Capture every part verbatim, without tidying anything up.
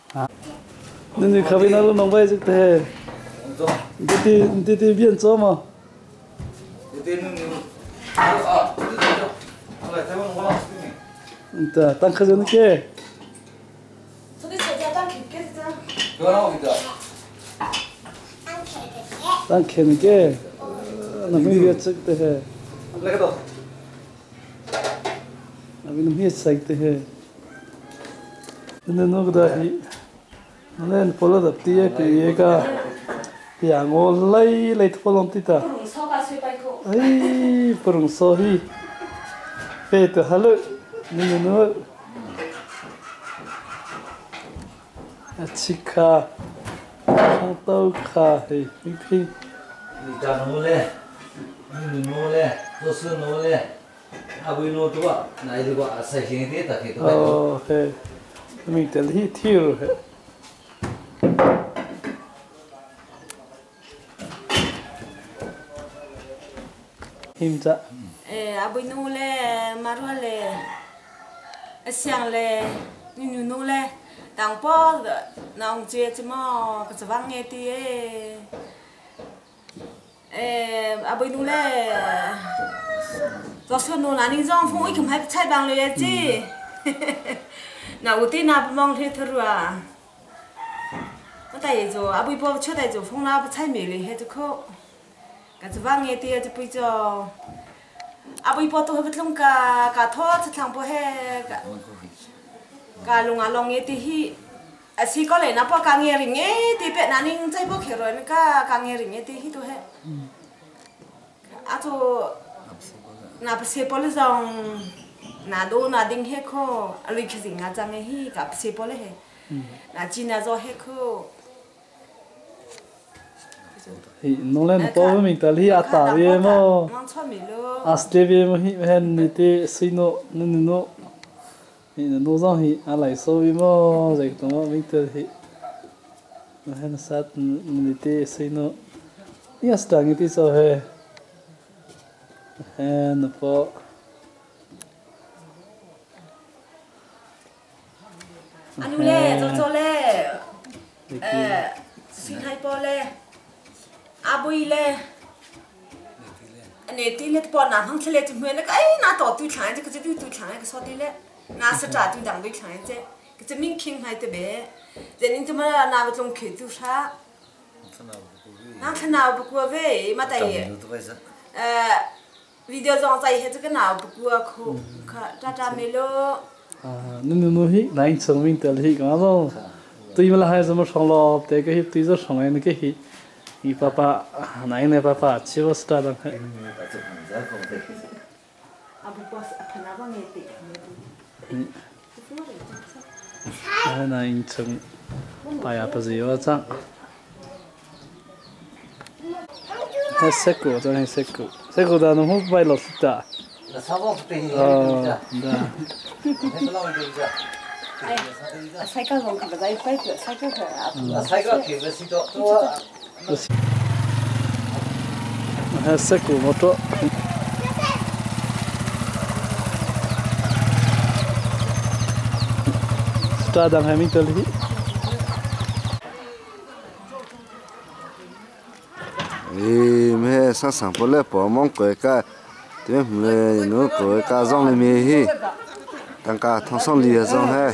nên thì khởi nó nông bay chứ thế đi đi đi đi biển cho mà ta tăng khởi nó kia tăng khởi nó kia nó mới biết chứ thế nó mới biết sao thế nên nó cái đó nên phố là tập tia cái cái cái ngô lấy lấy phố làm tít à ấy phượng sô hi về từ hà nội nên nó chica không tao khá thì phi phi đi cha nô le đi nô le tôi sư nô le à bây nô tôi à này thì gọi sai hiện thế ta thì tôi ok mình tự hi thiêu rồi him cha eh abu nu le maru le siang le nu nu le tang po nong che chmo ka chwang nge ti e eh abu nu le do so nu na ning jong phong i kum hai chai bang le chi na uti na mong the thurwa ma tai jo abu po chho tai jo phong na chai me le he ko cả chú vang nghe tia chú bây giờ à bây giờ tôi hơi lung cả cả thọ chắc thằng bố he cả cả lung à lung nghe tia hi à xí có lẽ nó bao cả nghe rình nghe tia bé nãy nín chạy bố khều rồi nó cả cả nghe rình nghe tia hi tôi he à tôi na bê xê bố là dòng na đô na đinh he ko à lì cái gì ngã chẳng nghe hi cả bê xê bố là he na chỉ na do he ko thì nó lên to với mình ta li à ta về mà à stay về mà hi hen nít thì xin nó nên nó thì nó rằng hi à lại so về mà vậy tụi nó mình ta thì hen sát nít thì xin nó nhớ stang nít thì sao he hen nó po anh ule cho cho le eh xin hai po le abui le ne ti le po na hang chele tu me na ai na to tu chang je ke tu tu chang ke so ti le na sa ta tu dang bi chang je ke je min king hai te be je nin tu ma na ba tlong ke tu sha na khana bu ko ve ma tai eh video zong sai he je ke na bu ko khu kha ta ta me lo à nên nó hi lại xong mình tự hi cái đó tuy mà là hai giờ xong lo để cái hi tuy giờ xong anh cái hi hi papa này này papa chiều start đang hay abu bos khana ba nge ti à này xong bài à bây giờ chắc hết sức của cho hết sức của sức của ta nó không phải là sức ta là sao có thể hiện ờ được đó thế nó làm được chưa sai ka zong ka dai pai tu sai ka là sai có kiểu là gì đó tôi hết sức của một chỗ start đang hay mình tới đi ê mẹ sáng sáng bữa lẽ bỏ mong quậy cả thế mẹ nó quậy cả rong lên mẹ hi tăng cả thằng xong lìa rong he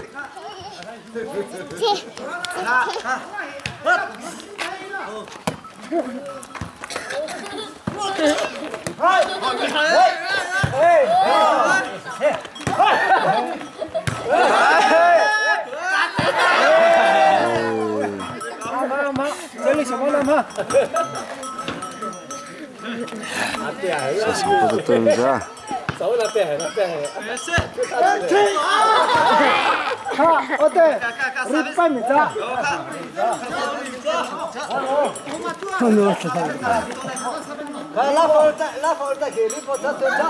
sao sao có tôi ra ha ote ripan mi ta la volta la volta che riporta ta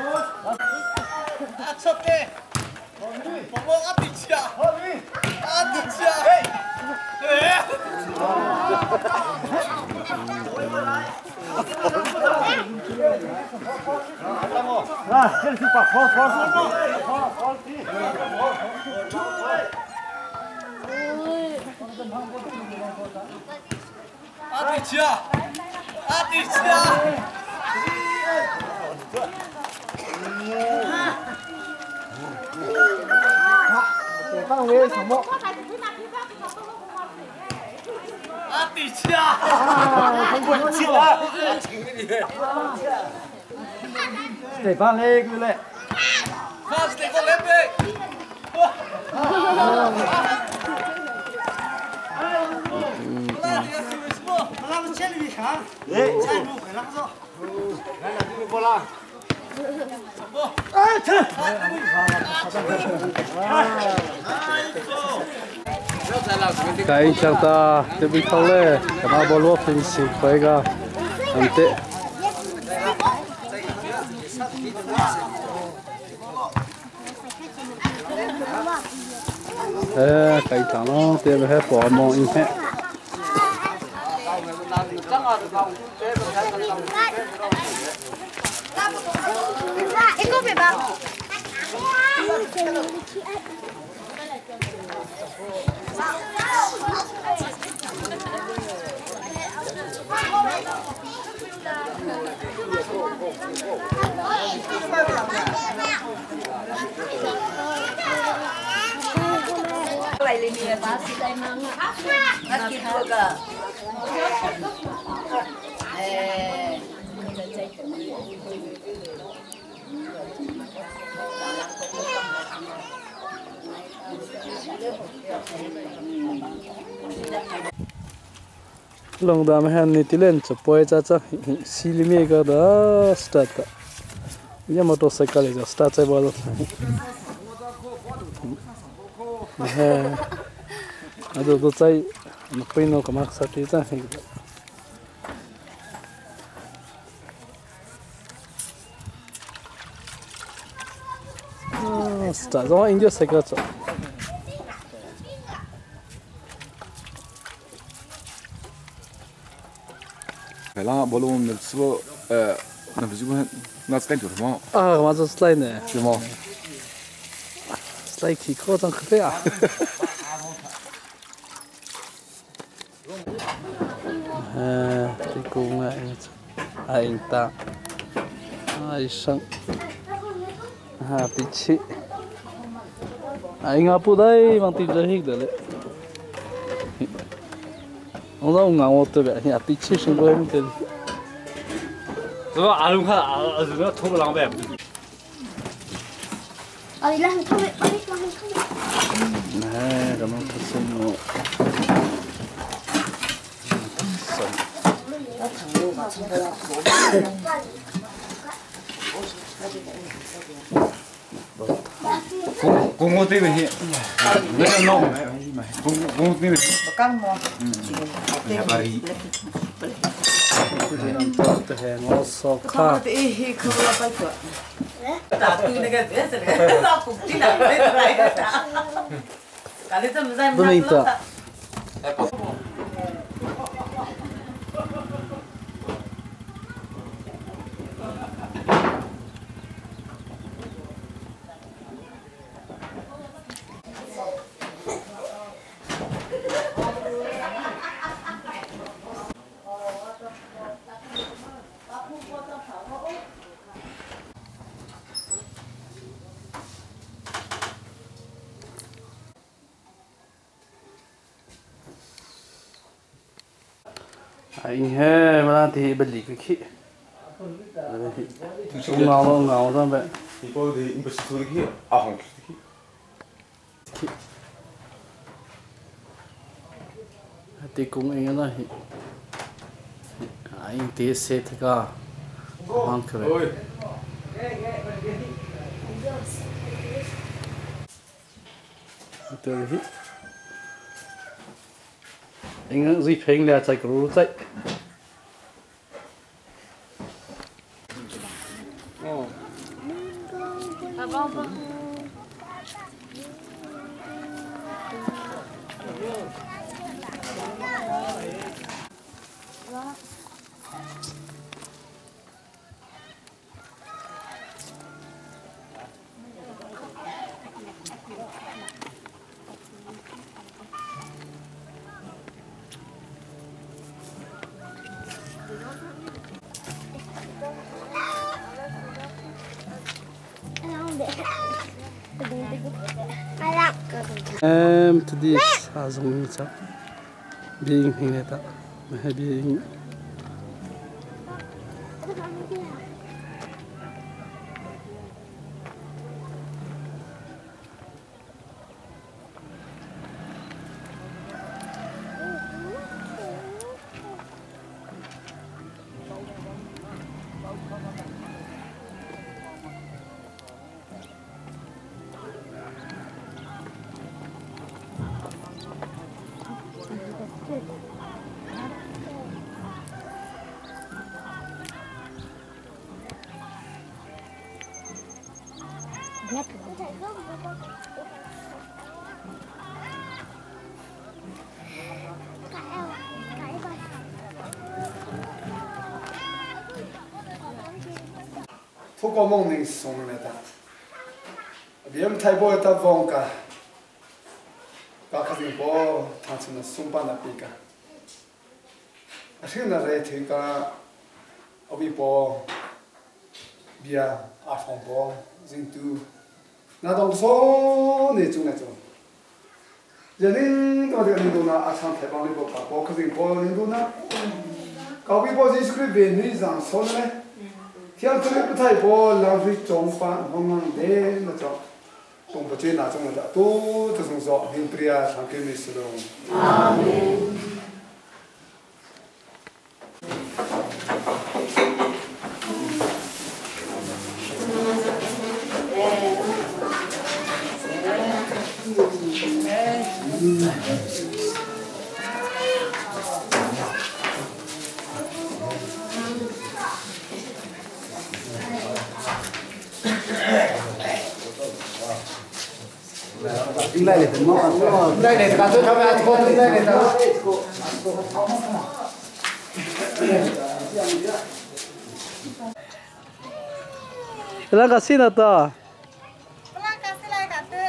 accetti pomo apicia apicia ah quel si pas fort fort fort fort 阿弟吃啊！阿弟吃啊！ để放về什么？ 阿弟吃啊！không quên吃啊！ để放lên cứ lên. 放这个来呗。那不千里长，哎，千路回来走。来了，这个过来。 cái chẳng ta để bị thâu lệ cái nào bỏ lúa phình xịt phải cả anh tệ ê cái thằng nó tiền hết bỏ mong in hết 이거 봐봐. lại lên nhà ta xí tay mang nó kịp được à long dam han ni tilen chapoi cha cha silimi ga da start ya motorcycle ja start chai bol ha ado do chai poi no kamak sa ti cha start zo indio cycle cha phải là bộ luôn mình sẽ ờ làm việc gì nó sẽ cái gì mà à mà cho slide nè gì mà slide khi có trong cái à à thì cũng là anh ta ai sang ha pichi anh ngáp đây mang tin ra hết rồi ông đâu ngáo một tôi vậy nhà pichi sinh đôi một tên rồi à luôn ha rồi thu cái lòng bè ở đây là không biết ở đây là không biết nè cảm ơn thật sự nhiều cũng có tiền gì rất là ngon cũng cũng tiền căng mà nhà bà đi tôi hẹn ngó so không khá thì không là phải cửa ta tu này cái gì vậy ta cũng chỉ là cái này cái này tầm dài tôi mình ta anh he mà thì bên lì cái khí ông ngào ông ngào ra vậy thì có thì im bớt thôi kia à không thì cũng anh là anh tí xe thì cả mang cái vậy tôi hít anh duy phèn là chạy cừu chạy em tadi azong cha being hineta being Phụ có mong mình sống này ta, vì em thay bố ta vong cả, cả cái gì bố thằng chúng nó sống ban là bị cả, cái này là thì cả, ở bị bố, bia, à phong bố, dính tu, na đồng số này chung này chung, giờ nên tôi thấy nên tôi na à sang thay bằng này bố cả bố cái gì bố nên tôi na, cả bị bố chỉ script về này rằng số này. Theo tôi biết thay bố làm việc trong phản mong mong để mà cho trong bộ chuyện nào trong đó tôi tôi sống rõ hình priya thằng kia mình sử dụng. Amen. Đây để tận mong Đây để cả tôi tham gia con đây để ta. Lang kasih na to. Lang kasih lah kata.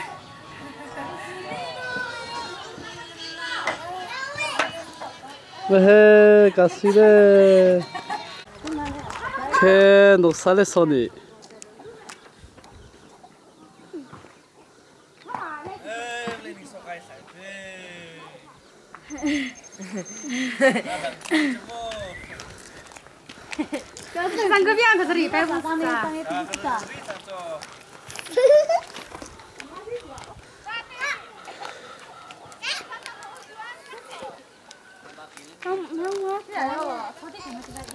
Weh kasih deh. Ke noksale soni. Sang cái biang cái gì phải không? Không, không có.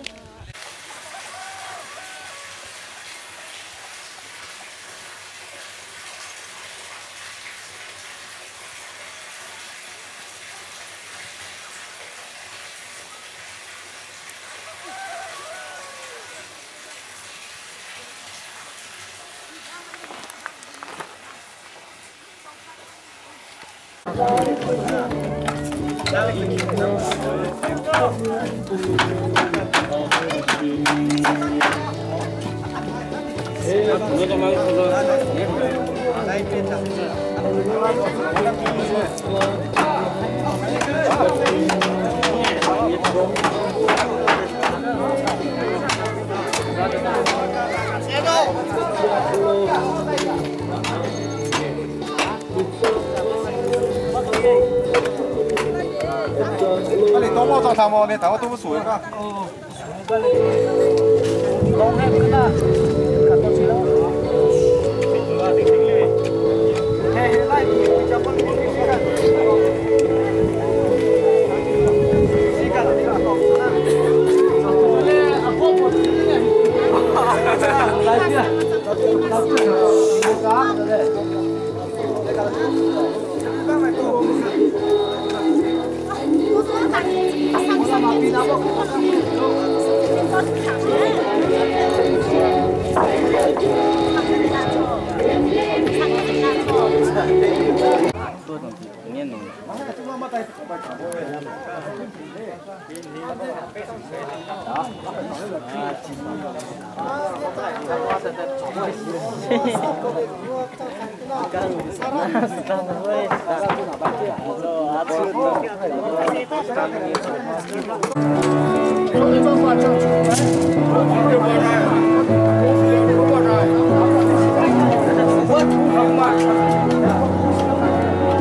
Cái này tôm bao giờ thằng mò này tao tôm sủi cả. What?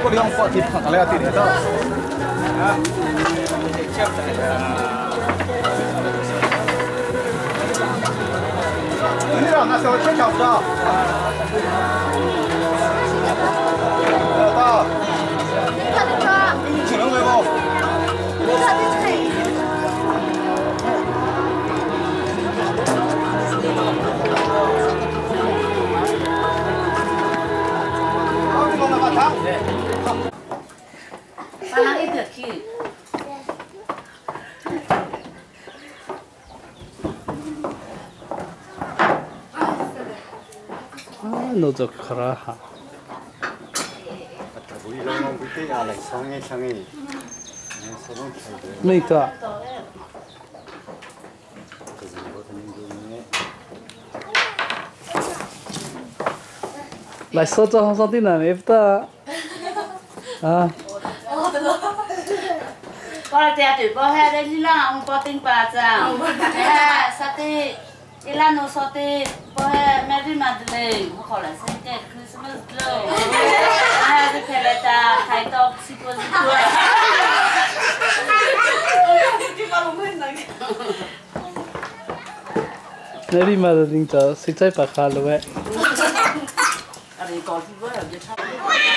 过两包地胖，他俩对的到。啊，你让那时候天桥不到。到。请能没不？ Palang itu ki. Ah, no jok khara ha. Mita. Lại số cho không sao tin là em ta. À. Con trẻ tuổi bò hè đây đi là ông bò tinh bà chàng, hè sao thế, đi là nó sao thế, bò hè mẹ đi mà đi, họ khỏi là sinh tết Christmas rồi, hè đi về lại ta thay tóc xịt quần xịt quần. Nếu đi mà định cho xịt trái bạc hà luôn vậy. Anh ấy có gì với ở dưới tháp.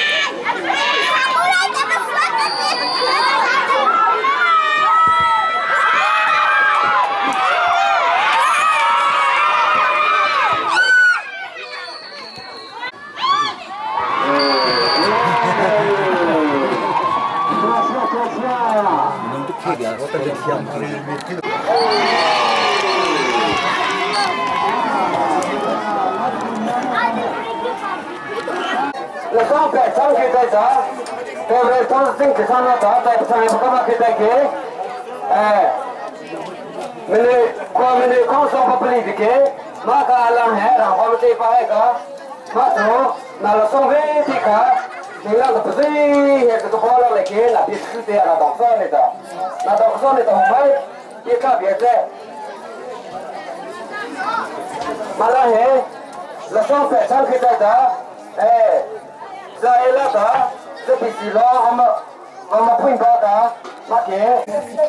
Là sao phải sang khi tay giá, cái về tôi tính cái sao nó đó, tại sao em không khi tay kia, à, mình đi qua mình đi không sao phải beli gì kia, mà cả làm hè rằng qua mình đi phải cả, mà số là là xong hết thì cả, mình làm cái gì hết cái đó là kia là biết cái gì là đọc sao này đó, là đọc sao này đó phải, cái cả biết đấy, mà là hè, là sao phải sang khi tay giá, à. Giờ là đó, giờ bị gì lo mà mà mà phun đó đó, mà kệ.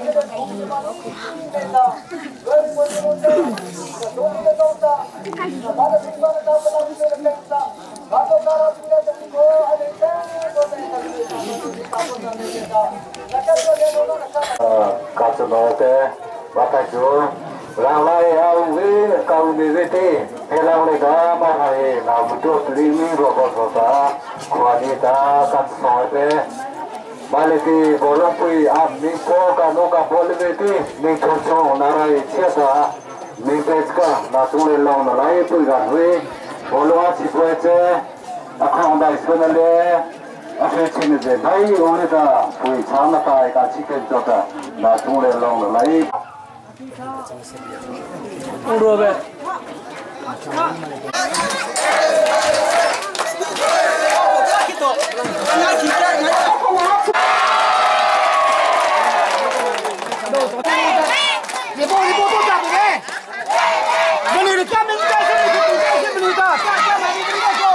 Các bạn nói thế, bắt tay chú, làm lại ông với cầu đi về đi, thế làm lại đó mà hay làm một chút đi mi rồi còn sao qua đi ta cắt sỏi thế, mà lại thì bộ lông pui áp mình có cả nó cả bộ lên đi, mình chọn chọn là này chia ra, mình phải cả là tu lên lòng là lại pui gần với bộ lông áp chỉ pui chứ, à không đại sơn này, à phải chín cái này ông ta pui chán là tai cả chỉ cần cho ta là tu lên lòng là lại. Không đùa vậy. Đi bộ đi bộ tôi chặt rồi đấy. Mình đi chặt mình chặt mình đi chặt mình đi chặt chặt chặt mình đi chặt cô.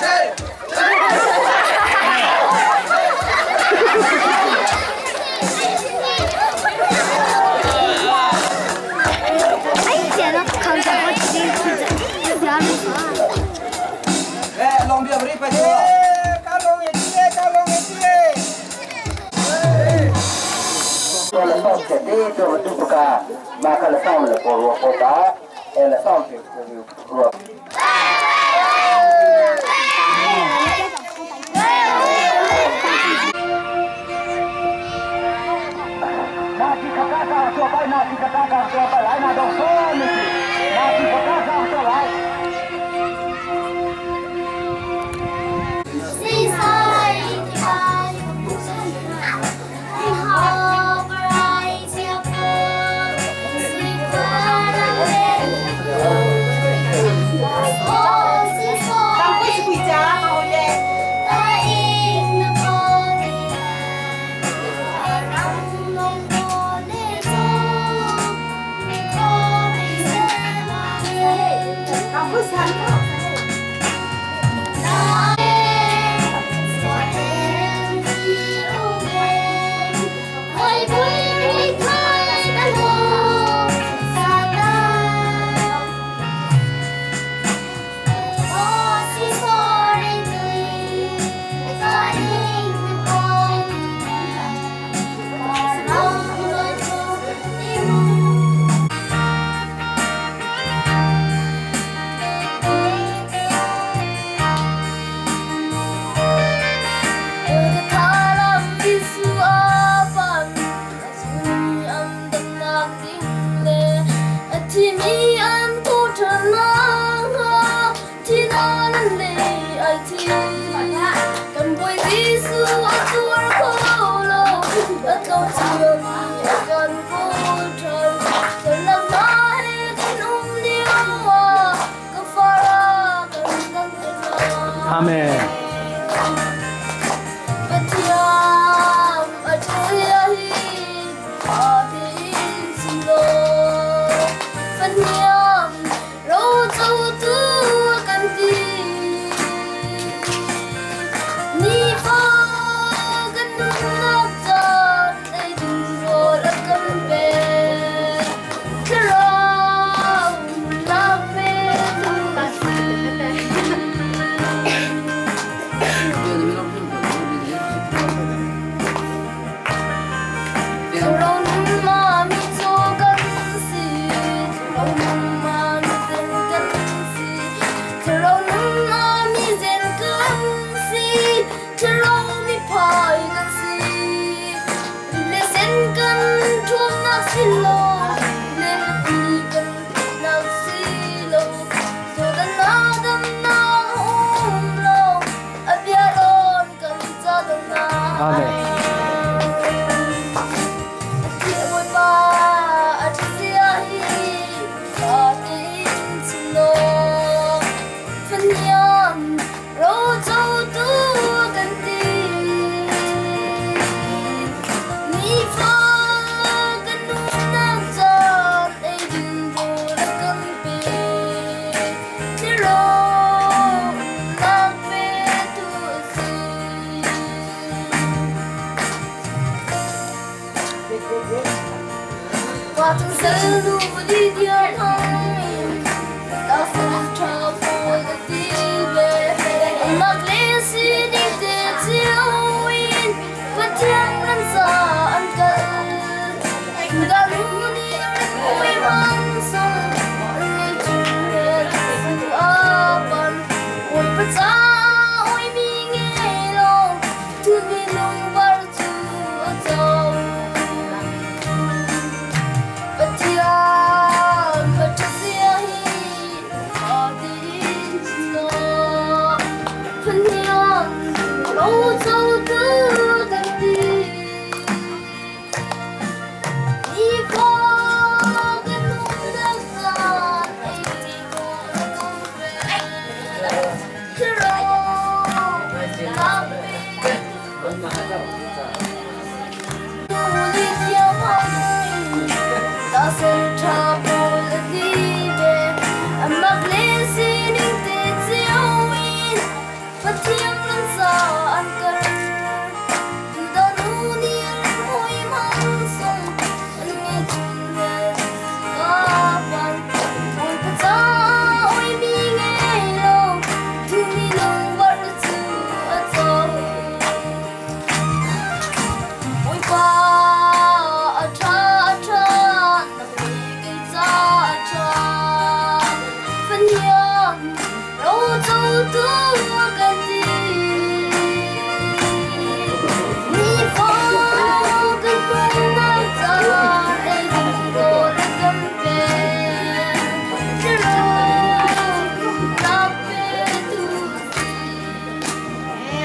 Hãy subscribe cho kênh Ghiền Mì Gõ để không bỏ lỡ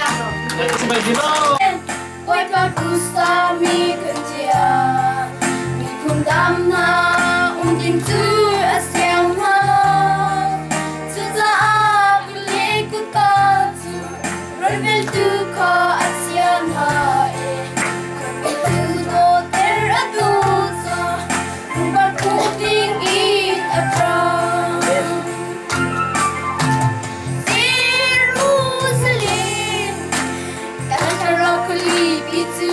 Ôi ba kusa mi kunjia mi kundam na um dim tu asyang na suza bile ku ka tu rebel tu ka asyang ha e tu do ter atu sa ba ku ding in atra Jerusalem Karakuli bitu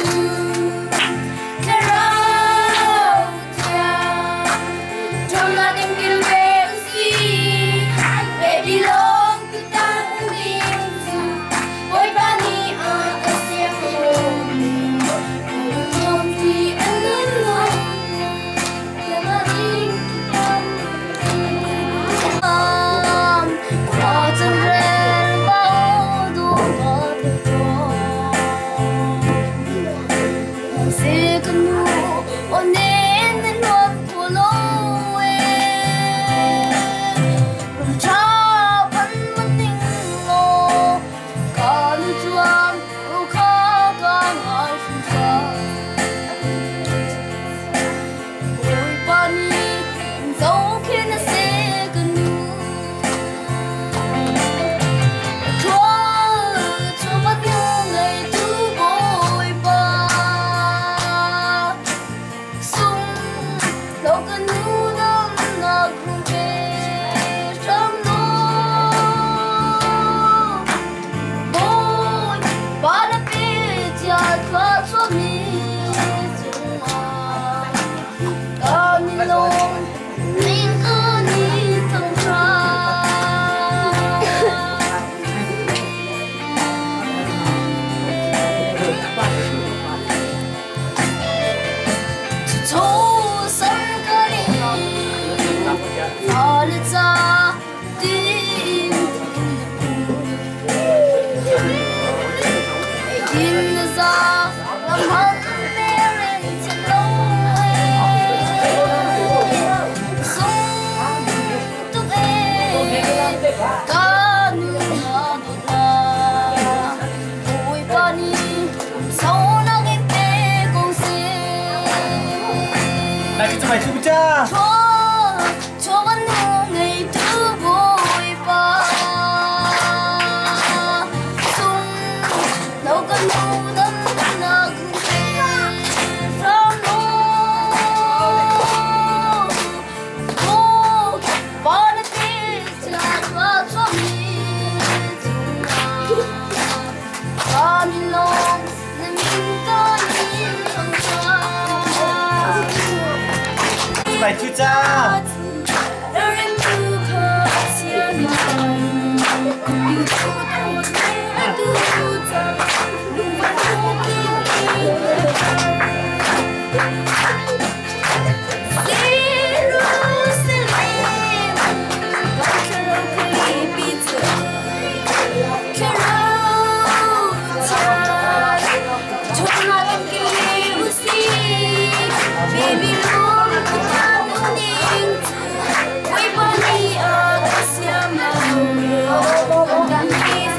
Bài chú cha Baby,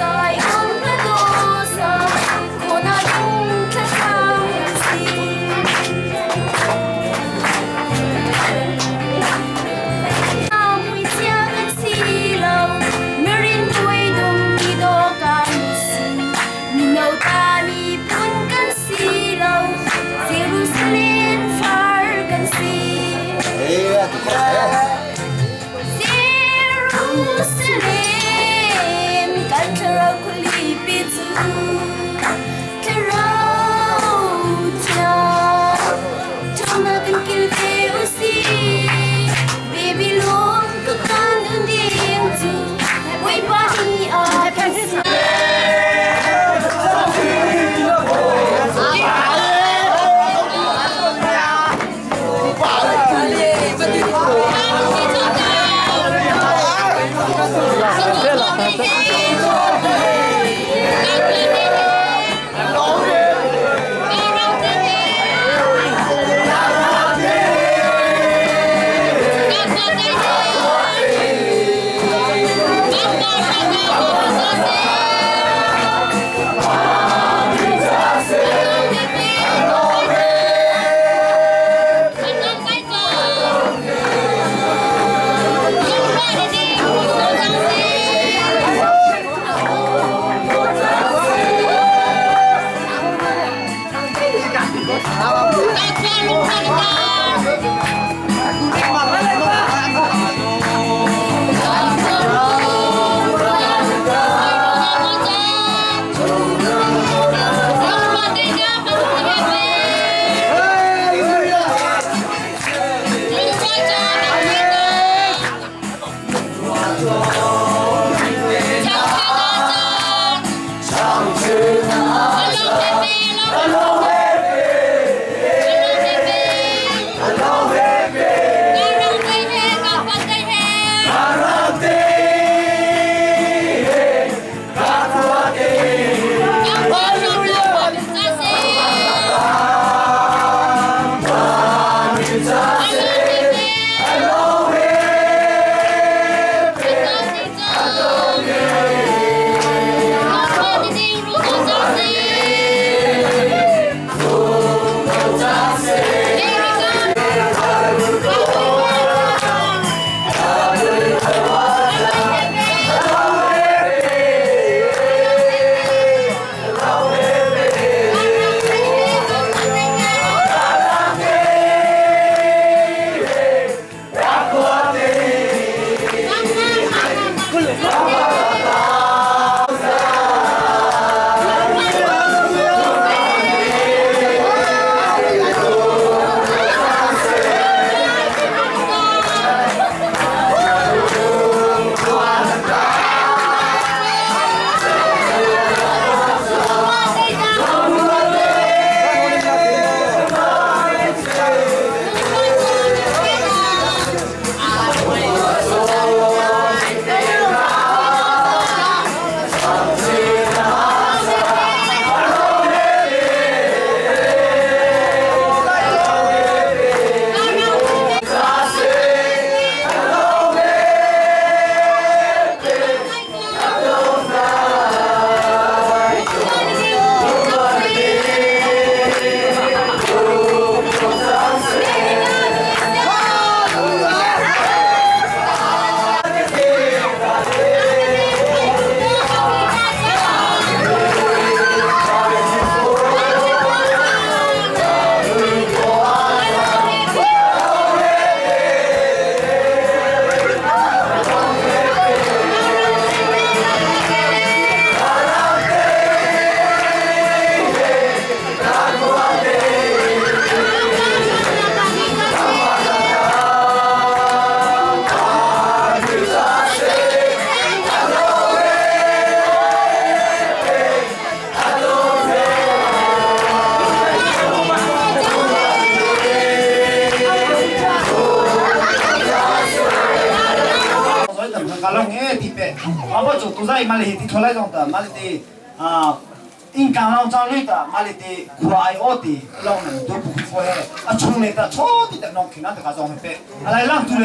apa tu tu saya malah hiti tholai dong ta malah ti ah ingkang long chang lui ta malah ti kuai oti long nang tu bu ko he a chung le ta cho ti ta nong khina ta ka jong pe alai lang tu le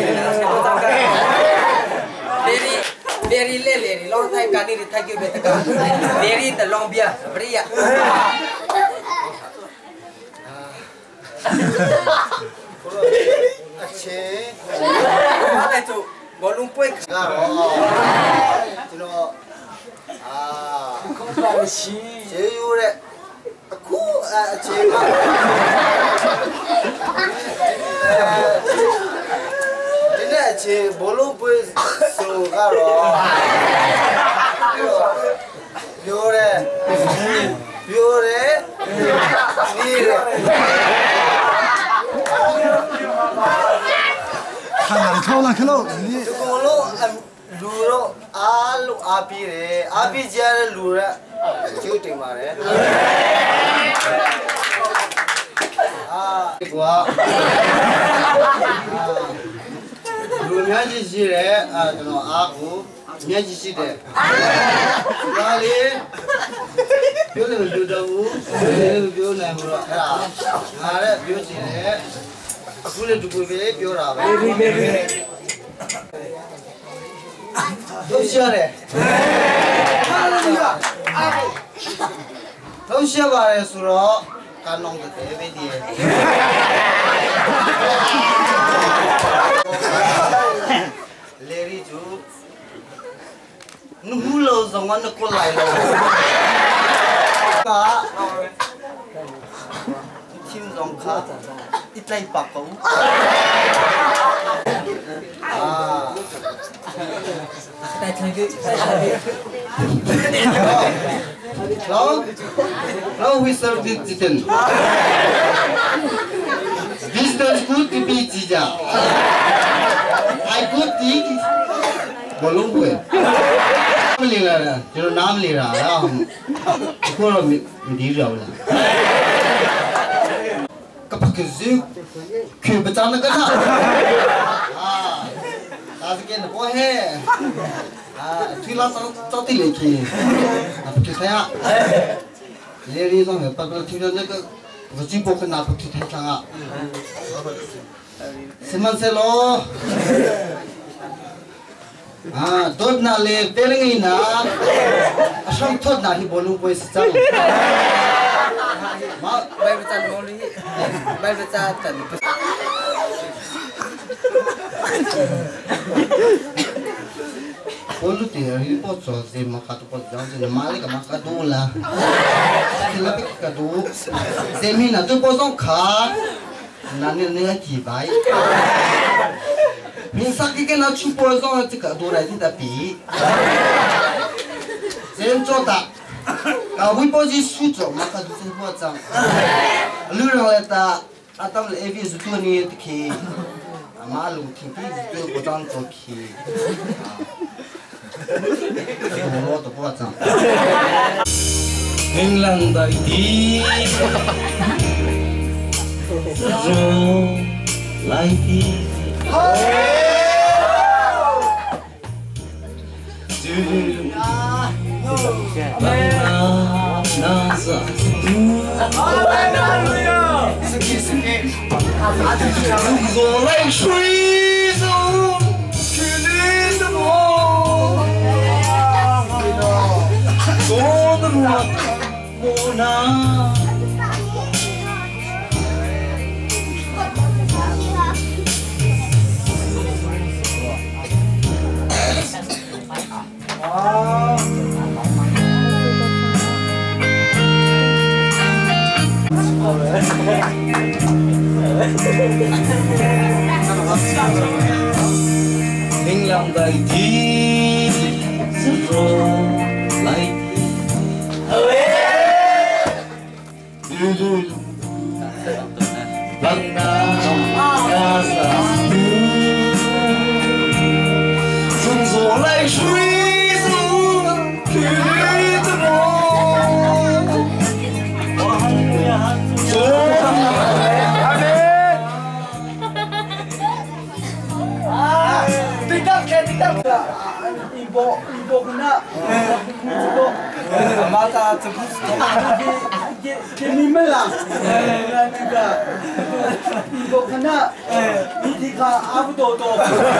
very very le le long time ka ni thank you beta ka very the long bia bria अच्छे mana tu bolong poi का रो चलो आ 제유래 고 제가 근데 제 볼롱 보이 소가로 요래 요래 니래 하나를 쳐올라 켜로 그걸로 루로 알로 아비래 아비지아를 루라 지우팅 말해 아 이거야 루냐지시래 아 저는 아고 냐지시대 나리 표를 루다고 표를 표는 뭐라 해라 나래 표시래 그래 두고 왜 표라 더 시원해. 할렐루야. 더 시원해 수로 간농도 대비디에. 레리주. 누굴로 정말 꼴라이로. 가. 팀 정카. 이따이 바꿔. 아. thank you thank you Now, now we serve this chicken. This is good to be chija. I could think bolong boy. नाम ले रहा है, चलो नाम ले रहा है हम कोरो मिडी रहा है कपक ज़ू क्यों बचाना करना हाँ आज के न पोहे हाँ थीला चौथी लेके अब कितना ले रही तो है पर थीला ने का वजी पोक ना पक थी था सिमन से लो हाँ दो ना ले पेलेंगे ना असम थोड़ ना ही बोलूं कोई सच्चा माँ बाई बच्चा मोली बाई बच्चा चल बोलू तेरे ही बहुत सोचे मक्का तो बहुत जान से मालिक का मक्का दो ला किला पे का दो ज़मीन ना तो बहुत खा नाने ने की भाई मिसाकी के ना चुप हो जाओ तो का दो रही था पी ज़मीन चोटा कावी पोजी सूचो मक्का तो से बहुत जान लूर हो जाता आता ले एवी जुटो नहीं तो की मालूम थी कि जुटो बहुत तो की Molto forza. Finlanda di like Mona Hinglang dari di seru lagi Dulu Bangna Kasa Sung so lai shui su Kiri temo Amin Tikap ke tikap mata terus kini melang nanti ka ibu kena ini ka abu do do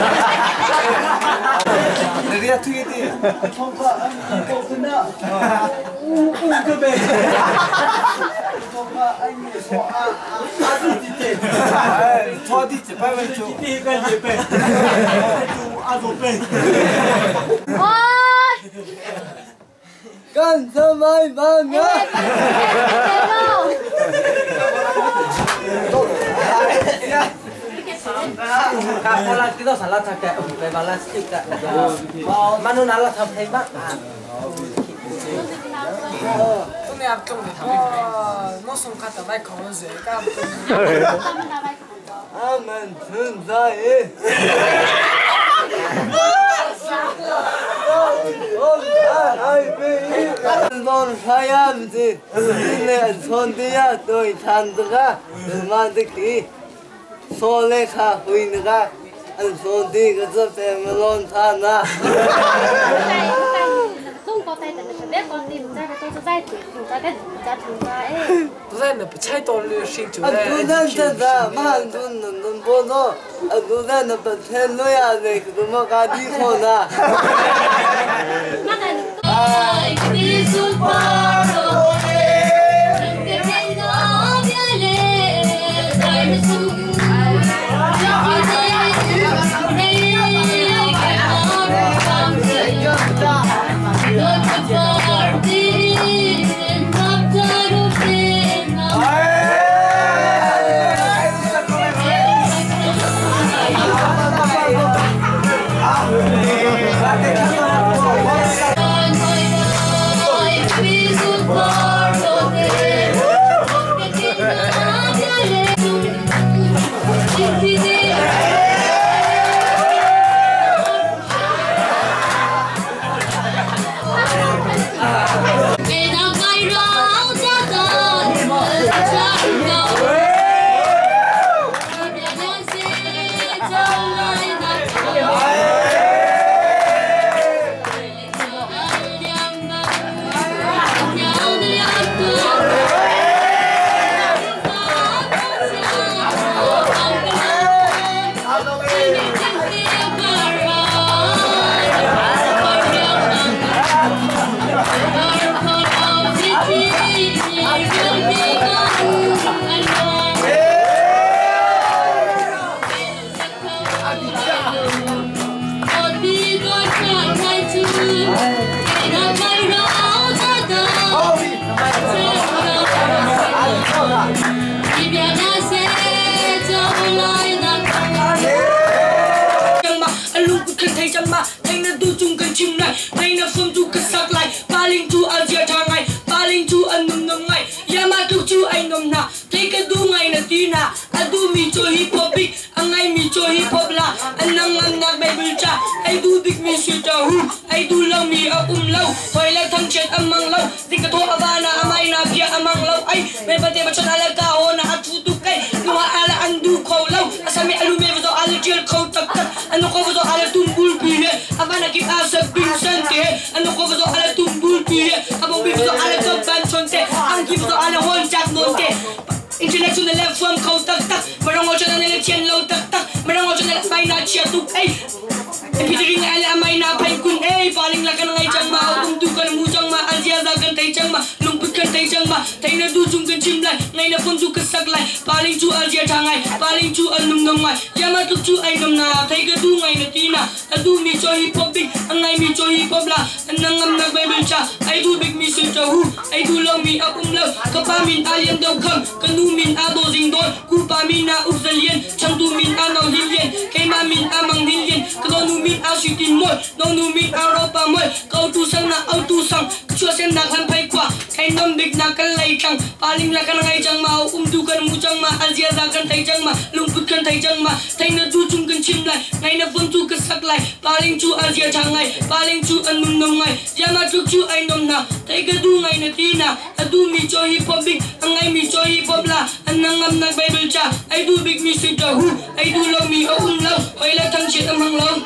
dari tu itu tongka ibu kena u u kebe tongka ini so a adi dite thodi che pa wen chu ti ka ye pe tu azo pe Kan samai bangga. Kalau kita salah tak ke balas kita. Manu nalar tak hebat. Ini apa tu? Mosong kata baik kau je. Aman sunzai. Non saya mesti ini sondia doi chandra mandki solekha huinga an sondi gazab melon thana không có tay tận biết con tìm ra cái tôi cho tay thì chúng ta cái ra chúng ta ấy tôi thấy là phải chạy to lừa sinh chủ anh tôi đang chân ra mà anh tôi nằm nằm bố nó anh tôi đang nằm bật thêm lối à này tôi mà cả đi khôn à I feel so far away. The rain of your lips, I'm so International level from kau tak tak, barang macam mana lecian lau tak tak, barang macam mana main nak cia tu, eh, Piring ala main na pai kun, eh, paling lakan ngai chang ma, um tu kan mu chang ma, azia za kan tai chang ma, lung put kan tai chang ma, tai na du chung kan chim lai, ngai na pun tu kesak lai, paling chu azia changai, paling chu anum nong mai, yama tu chu ai nom na, tai ka du ngai na tina, adu mi cho hip hop big, ngai mi cho hip hop la, nang ngam nak bible cha, ai du big mi sun cha hu, ai du long mi up um lo, kapa min alien dau kham, kanu min a do jing don, ku pa min na up zalien, chang tu min a nong hilien, kai ma min a mang hilien, kano nu min a suitin moi, nong nu min a ropa moi, kau tu sang na au tu sang, chua sen na kan pai kwa, kai nom big na kan lai chang, paling la kan ngai chang ma, um tu kan mu chang ma, azia za kan tai chang ma, lung put kan tai chang ma, tai na du chung kan chim lai, ngai na pun tu kesak lai, paling chu azia changai, paling chu an mung nong ngai, yama tu chu ai nom na, tai ka du ngai na tina, adu mi cho hip hop big, ngai mi cho hip hop la, anang am na bible cha, ai du big mi su cha hu, ai du long mi au um lao, oi la thang chet am hang long.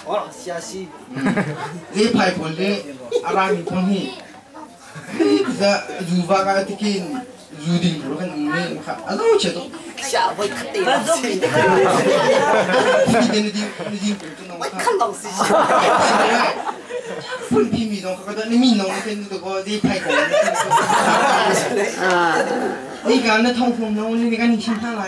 orang siasi. Dia pai boleh arami pun ni. Kita juga kan tikin judi bukan ini maka ada macam tu. Siapa yang Ada kita kan. Ini di di itu nama. Kan tahu sih. Pun bimi dong kalau ni minum ni kan tu kau dia pai kau. Ni kan nak thong thong ni ni kan ni cinta lai.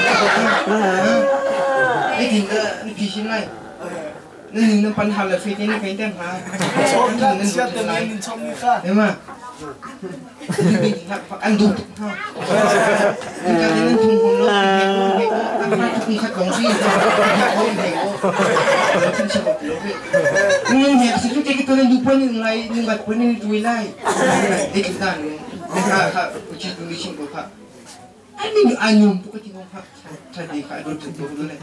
Ni tinggal ni piscin lai. Ni ni pan hal fit ni kan tem ha. Ni siapa yang ni chom ni ka? Emang. Ni nak andu. Ni kan ni thong thong lo. Ni kat kong si. Ni ni situ kita ni lupa ni lai ni bat pun ni tuai lai. Ni kita ni. Ha ha uci tu ni sing ko ka. Ani anyum tu ketika hak tadi ka dulu tu dulu ni.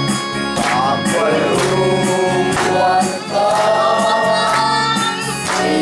Hãy subscribe cho kênh Ghiền Mì Gõ để không bỏ lỡ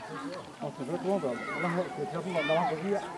Ờ, phải rất đúng rồi, nó hơi phải theo nó nó cái gì ạ.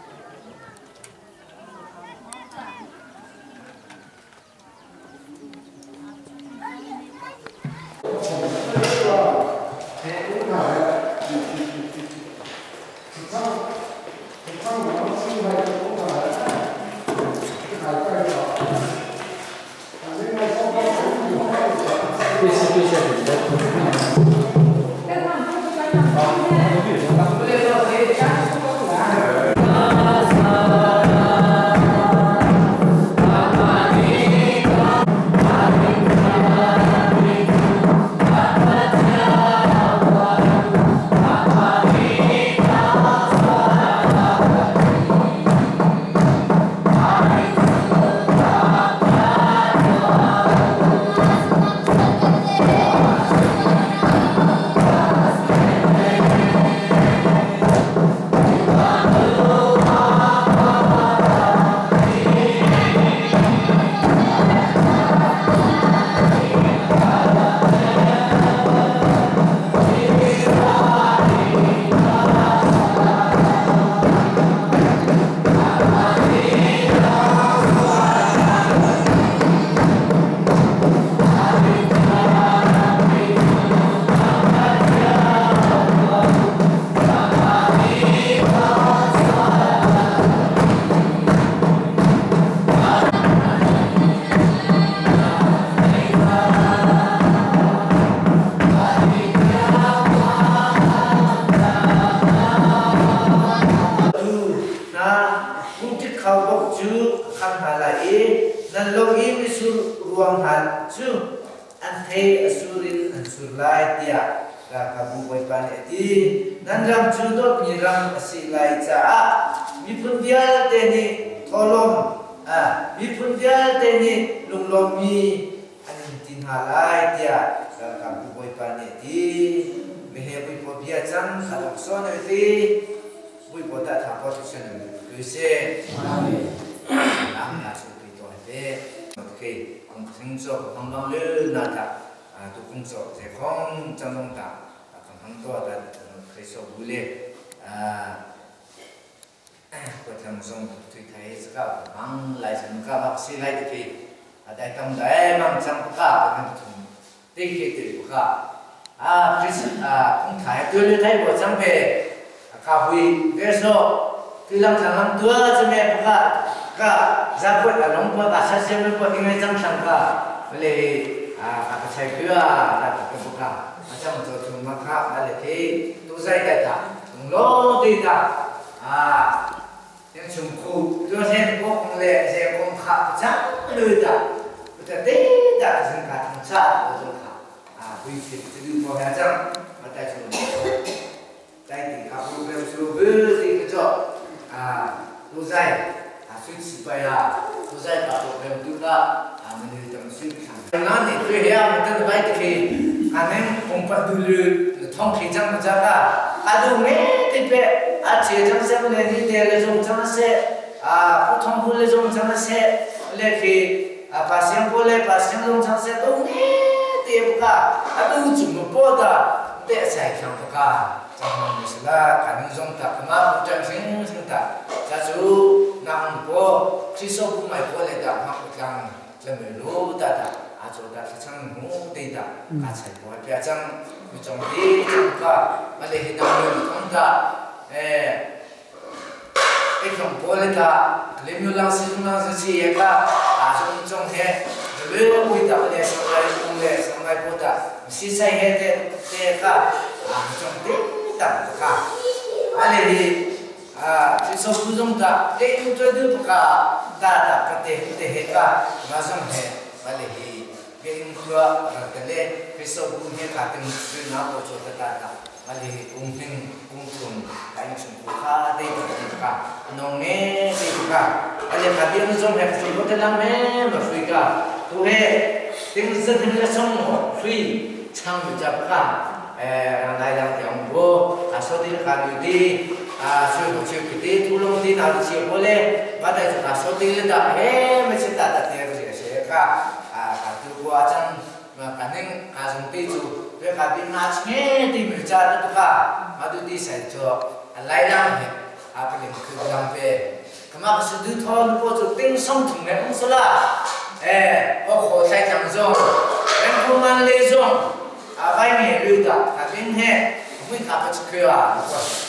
왜 가빈 나중에 팀을 짜다가 마두디 살죠 라이랑 해 앞에 그 랑배 그만 수두 털 보조 땡성 통내 홍솔라 에 어고 살장종 랭고만 레종 아바이네 류다 가빈 해 우리 가버치 그야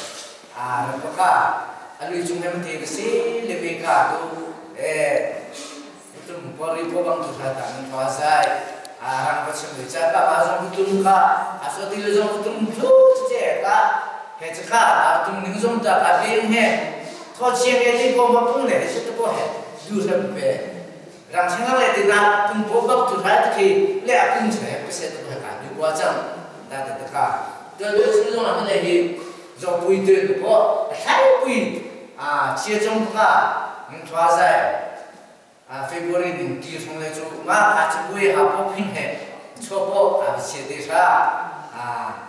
아 그러니까 알루 중에 되겠지 레베카도 에 좀 버리 보방 두사다는 과사이 아 같이 의자가 마저 붙는가 아서들 좀 붙는 좋지가 해지가 나좀 능성다 가빈해 터치에 되고 뭐 뿐네 싶고 해 두서배 랑 생각할 때나 좀 보방 두사듯이 내 아픈 제 그새도 해가 유과장 나다가 저 수종하면 이 저부이들 뭐 살부이 아 지정부가 음 좋아서 아 페브리는 뒤에 손에 좀 막 같이 부에 하고 핀해 초보 아비체데사 아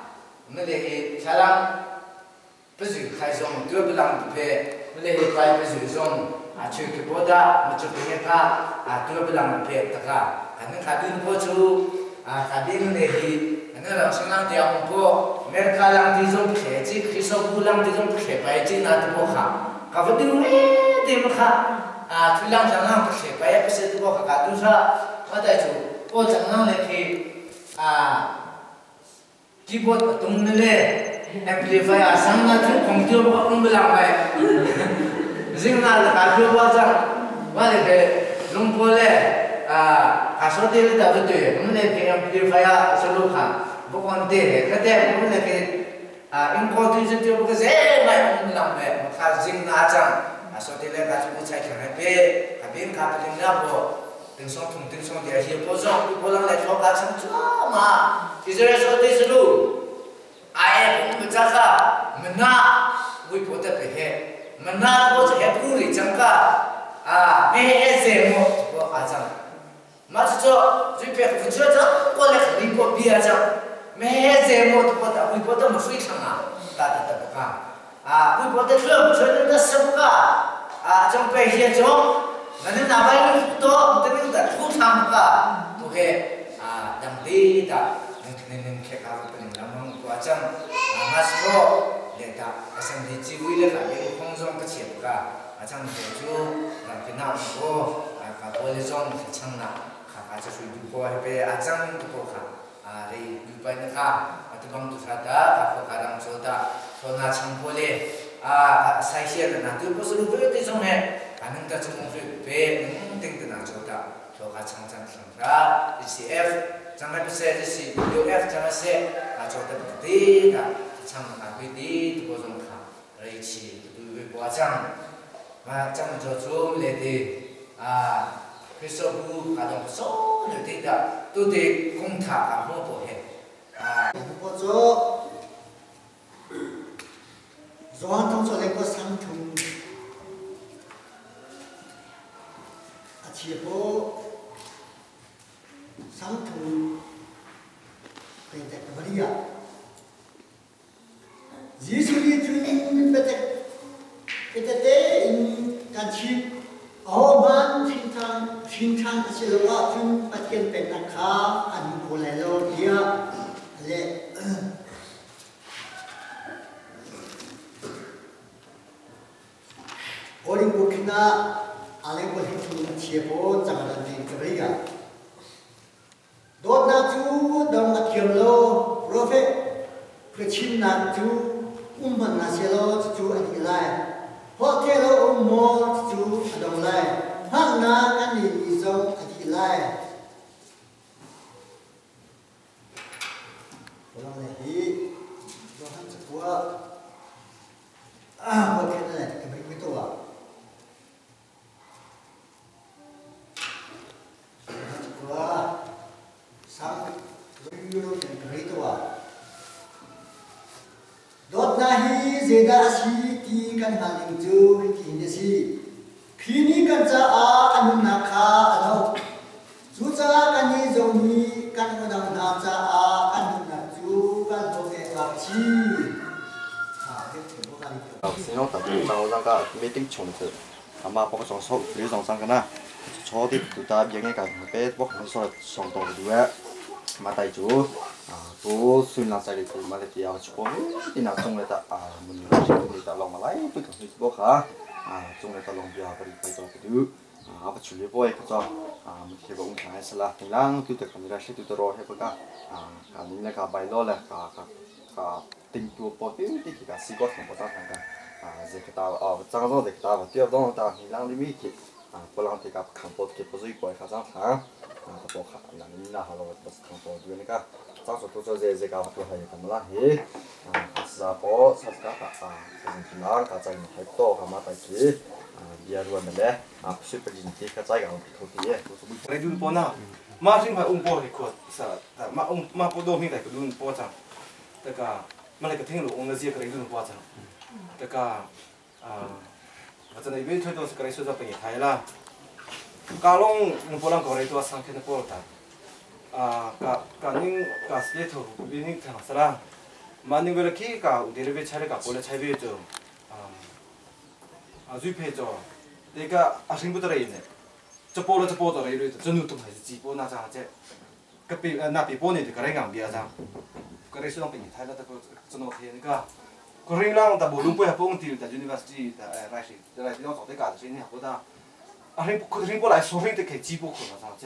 오늘 사람 그지 가이좀 두블랑 배 원래 바이브즈 좀 아추기보다 무척 되니까 아 두블랑 배 다가 가는 가빈 보주 아 가빈 내기 하나랑 생각 대한 거 메르카랑 디좀 해지 크리스오불랑 디좀 해봐야지 나도 뭐가 가버디는 왜 되면가 아, tullang jangan pakai, bayar pakai tu bawa kakak tu sah, ada tu, oh jangan lagi, ah, keyboard tung nile, amplifier, sangat tu komputer bawa pun belang baik, zingna lekat tu bawa jang, bawa lagi, lumpur le, ah, kasut dia tak betul, kemudian lagi amplifier seluruh, bukan dia, kata kemudian lagi, ah, import tu tu bukan saya baik pun belang baik, maka zingna jang. 소텔에 가지고 잘 경험해 가빈 가빈나고 등성 등성 dia hier posong pulang le choka cuma Israel sotesu ae pun bercakap mena we pote pehe mena ko je puri jangka ah me ezemo ko ajang macho jipe fujo jang ko le ripo bi ajang me ezemo to pota we pote musui changa ta ta ta 아, 우리 보다 좀 저는 다 써볼까? 아, 좀 빼시죠. 나는 나발을 또 때문에 다 투상가 또해 아, 남대다 능는 개가고 되는 남은 과정 아, 마스코 내가 아sam디 지구일에 가면 홍성 같이 해볼까? 아참 대주 남편하고 아까 볼레종 창나 가가지고 두고 할때 아장 두고 가 아리 유바니까 아트방 두사다 가고 가랑 조다 소나 창포레 아 사이시에는 나도 무슨 그때 좀해 가는 다 좀 배 땡땡나 조다 저가 창창 창자 이씨에프 장마비세 이씨 유에프 장마세 아 조다 데이다 창나 비디 두고 좀가 레이치 두고 보아장 마장 저좀 레디 아 그래서 그 가정 소를 데이다 또데 공타가 뭐해 아 보죠 조한 통솔의 것 상품 아치고 상품 그때 그거리야 예수리 주님 그때 그때 같이 어만 칭찬 칭찬 하시려고 준 받게 된다카 안 볼래로 디야 네 어린 국이나 알레고 행동 지혜보 장하는 그래야 도나주 동아키로 프로페 그친나주 ummanaselo chu adilai hotelo ummo chu adonglai hangna kani izong adilai orang lagi Tuhan sekuat ah bagaimana kebaikan itu ah Tuhan sekuat sang lulu dan itu ah dot nahi zeda si ti kan haling ju ki ne si khini kan cha a anu na kha alo su cha kan ni zo ni kan mo na na cha a anu na ju kan do ke la chi ha ke ke bo kan học sinh học tập trong rằng cả meeting chung tự mà bao trong số lý trong sang cái na cho thì tụi ta biến cái cái cái bốc nó soi sòng tổ đuôi mà tài chủ à tôi xuyên là sai thì mà thì à chụp thì nào trong này ta à mình mình ta lòng mà lấy tôi còn Facebook hả à trong này ta lòng bia phải phải cho cái thứ à bắt chụp boy cái cho à mình khi bọn thằng sẽ là thì lang tôi tự camera sẽ tôi rồi hay cái à cái mình là cái bài lo là cái cái cái tình tua bỏ thì thì cái sĩ quan không có ta thằng cái à giờ cái ta à trang rồi cái ta và tiếp đó ta thì lang đi mi thì à có lang thì cái khám bột cái bột gì quay khá sáng sáng à ta bỏ khá là mình là họ là bột khám bộtด้วยนี่ก็จ้าสุดตัวเจเจก้าวตัวให้ทำละเฮ้อ่าสาปอสัตว์ก้าอ่าสิ่งที่นั่งกระจายให้โตเข้ามาแต่กี้อ่าเบียร์รวมมันเลยอ่าสุดเป็นสิ่งที่กระจายกันทุกทีเอ้ตัวสมุนไพรดูนปอน่ะมาถึงไปอุ้งปอที่ขวดสัตว์แต่มาอุ้งมาปอโดมีแต่ก็ดูนปอจังแต่ก็มันเลยก็ทิ้งหลงเสียก็เลยดูนปอจังแต่ก็อ่าอาจารย์ในเวทช่วยตัวสกัดช่วยตัวเป็นยังไงล่ะการลงนุ่งปอลังก็เลยตัวสังเกตปอลตาอ่ากับกับนิ่งกับสเปรย์ถูกวิ่งทางสระมันนิ่งเวลาขี้กับอุดรเวชใช้กับปอลใช้เวชจ่ออ่าอาจุยเพจจ่อเด็กก็อาชิมบุตรเลยเนี่ยจะปอลจะปอลตัวอะไรเลยจะนุ่งตุ้มให้จีปอลน่าจะเจ๊กับปีน่าปีปอลเนี่ยก็เร่งงานเบียร์จังก็เลยช่วยต้องเป็นยังไงแล้วแต่ก็จะโน้ตเทียนก็ก็เร่งล่างแต่บุรุษไปหาพวกที่แต่ university แต่อะไรสิแต่อะไรที่ต้องสอบได้การสิ่งนี้หาพวกนั้นอาชิมคนที่ปอลไหลส่งให้แต่แค่จีปอลคนน่าจะเจ๊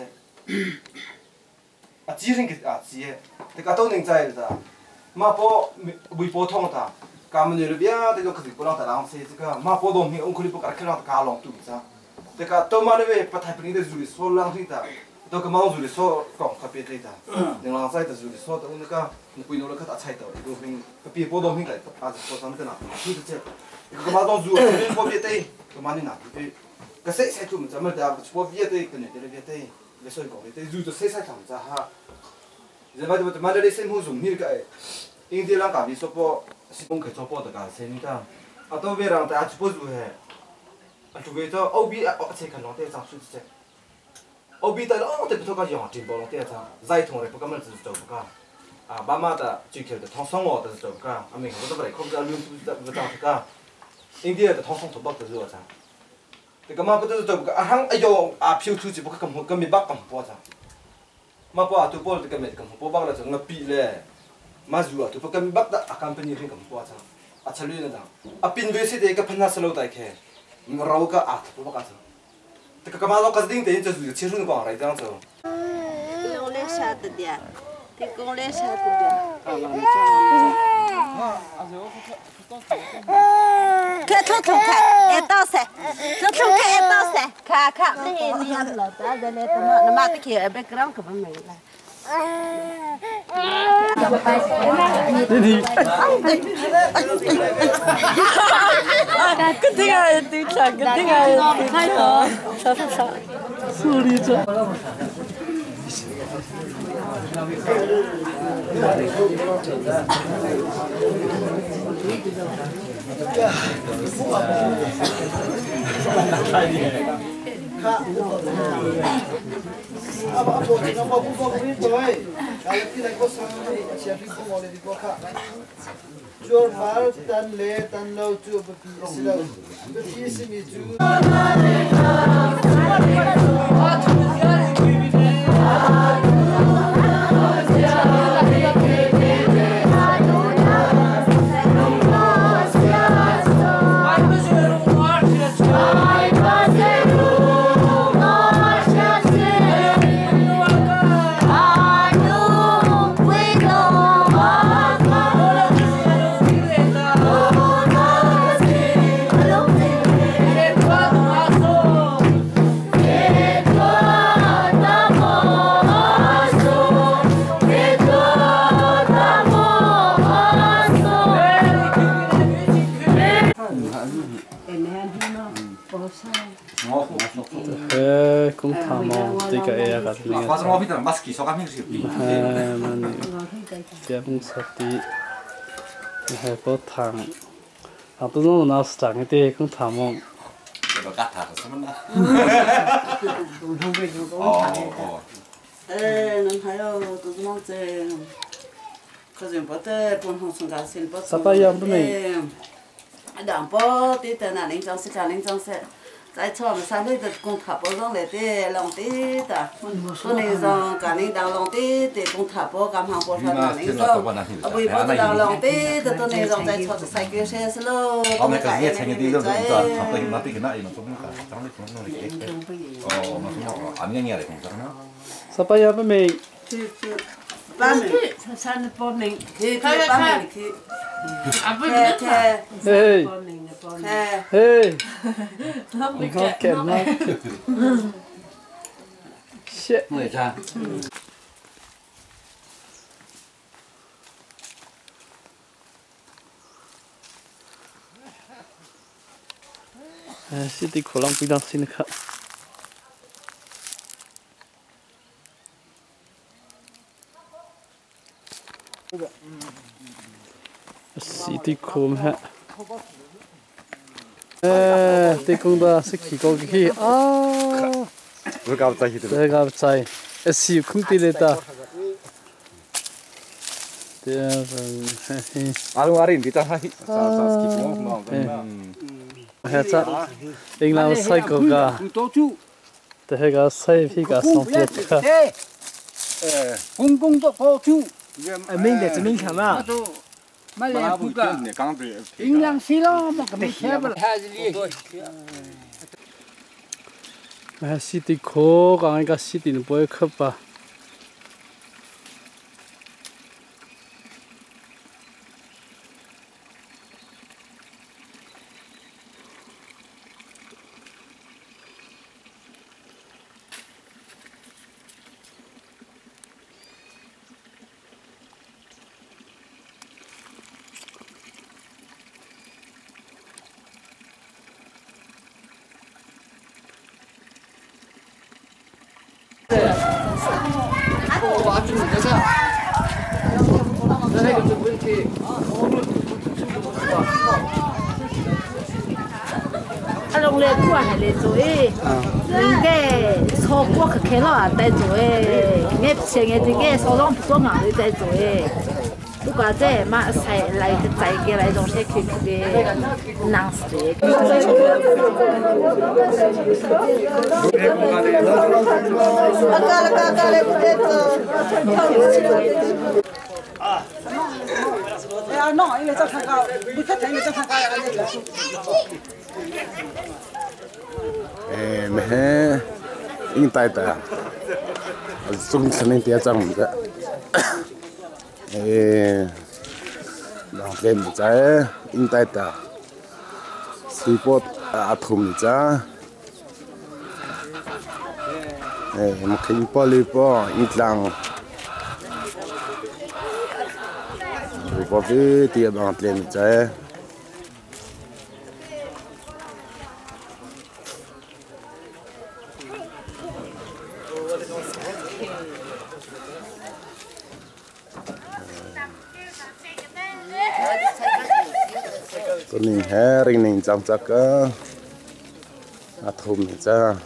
啊，几人个啊，几，这个都能在的，马坡微波通的，咱们那边这个可是不让他让谁这个马坡东西，我可以不干，可让他干long度噻，这个都嘛那边不太平的处理说浪费的，都个毛处理说讲特别对的，能让在的处理说的那个，你不用那个他菜的，都平个别波东西的，啊是说上那个哪，就是这，个马东处理波别对，个马你哪对，个谁谁做么咱们的波别对，个你的别对。ไม่ใช่ก่อนแต่ดูตัวเสียสายทำจ้าฮะจะมาดูมาได้เส้นหูสูงนี่ก็อินเดียร่างกายมีสปอร์สิบองค์เขตสปอร์ตกันเส้นนี้ก็อ่ะตัวเวลาแต่อาจจะพูดดูเหรออ่ะตัวเวลาเอาบีอ่ะเช็คกันน้องเต้จังสุดเช็คเอาบีแต่ละอ๋อแต่เป็นตัวก็ยังจีบอลน้องเต้จังใจทงเลยพวกมันจะจบกันอ่ะบ้ามาแต่จีเขียวแต่ท้องสองอ๋อแต่จะจบกันอเมริกาก็ต้องไปคบกันเรื่องตัวตัวจังกันอินเดียแต่ท้องสองถูกบอกแต่รู้จังแต่ก็มาก็จะจบกับหังไอ้โยอาพิวทุจิบุกกับหัวก็มีบักกับหัวจ้ะมาพอตัวพอตัวก็มีกับหัวบักแล้วจะงับปีเลยมาจู่ตัวพอก็มีบักแต่อาการเป็นยังไงกับหัวจ้ะอาชลุยนะจ้ะอาปินเวสิเด็กก็พันนาสโลว์ได้แค่เราก็อาตัวบักจ้ะแต่ก็มาเราก็ดิ้งแต่ยังจะจู่เชื่อรุ่นก่อนอะไรจ้ะจ้ะโรงเรียนชาติเดียที่โรงเรียนชาติเดียคือทุกทุกแค่เอต้าเสทุกทุกแค่เอต้าเสค่ะค่ะไม่เห็นนี่ยังหล่อแต่เดี๋ยวนี้ตัวน้ำมาตะเคียนแบ็คกราวด์ก็ไม่มีเลยนี่ดีก็ที่ไงตีฉันก็ที่ไงใช่เหรอใช่ใช่สุริจ้ะ Apa apa kita mau buka beri boy. Kalau tidak kau sama siapa pun boleh dibuka. Jual hal dan le dan lau tu bepi silau. Bepi sini tu. 에, 공타모 되게 애가 들리네. 과정 어비들 마스크 소감 해주시기 에, 많이 대봉사디 해보탕. 아, 또 너무 나왔어 장애대 공타모. 이거 같아, 쓰면 나. 어, 에, 넌 하여 또 도망제. 그중 버터 본홍성 가실 버터. 사바이 안 보네. đảm bảo tí tên là lính trong sẽ là lính trong sẽ 在厂上头的工他包上来的弄的的，说那种干领导弄的的工他包干行包上的那种，啊不包的当弄的的都那种在厂子晒个晒是喽，都没干那那那在。 Siapa ya pemei? Pemei. Sana pemei. Kita pemei ki. Apa dia? Hey. Hey. Kau kena. Shit. Mười cha. À, xin đi khổ long bị đau xin khát. Xin đi khổ mà. À, đi công ta sẽ khi có cái gì à. Vừa gặp trái thì. Vừa gặp trái. À, xin không đi lên ta. Dia vâng. Alu arin kita hai. Sa sa skip mo mo. Hết chắc anh làm sai cô cả thế hệ cả sai phi cả xong việc cả công công cho phô chu mình để cho mình khám à mà lại phụ cả anh làm xí lo mà cái mình xem là xí thì khó cả anh cả xí thì nó bơi khắp à à long lệ qua hay lệ rồi, những cái số qua cái kia là tại rồi, nghe xem nghe tiếng cái số long số ngàn tại rồi, lúc cái thế mà sai lại cái trái cái lại trong cái cái năng suất. à nó anh là chắc thằng cao đi khách thấy là chắc thằng cao là cái gì eh meh in tai ta sung sanin tia chang ga eh long kem cha in tai ta sipot a thum cha eh ma khin poli po itlang po vi tia bang tlem cha Ning herring ning jam chaka athum cha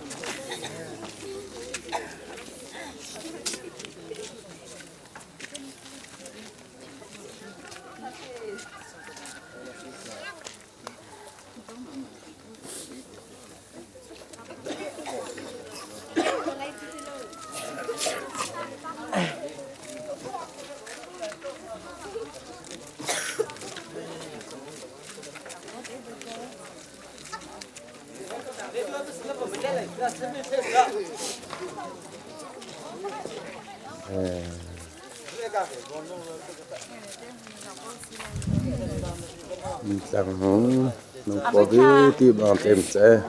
chẳng hông nó có cái thì bằng thêm xe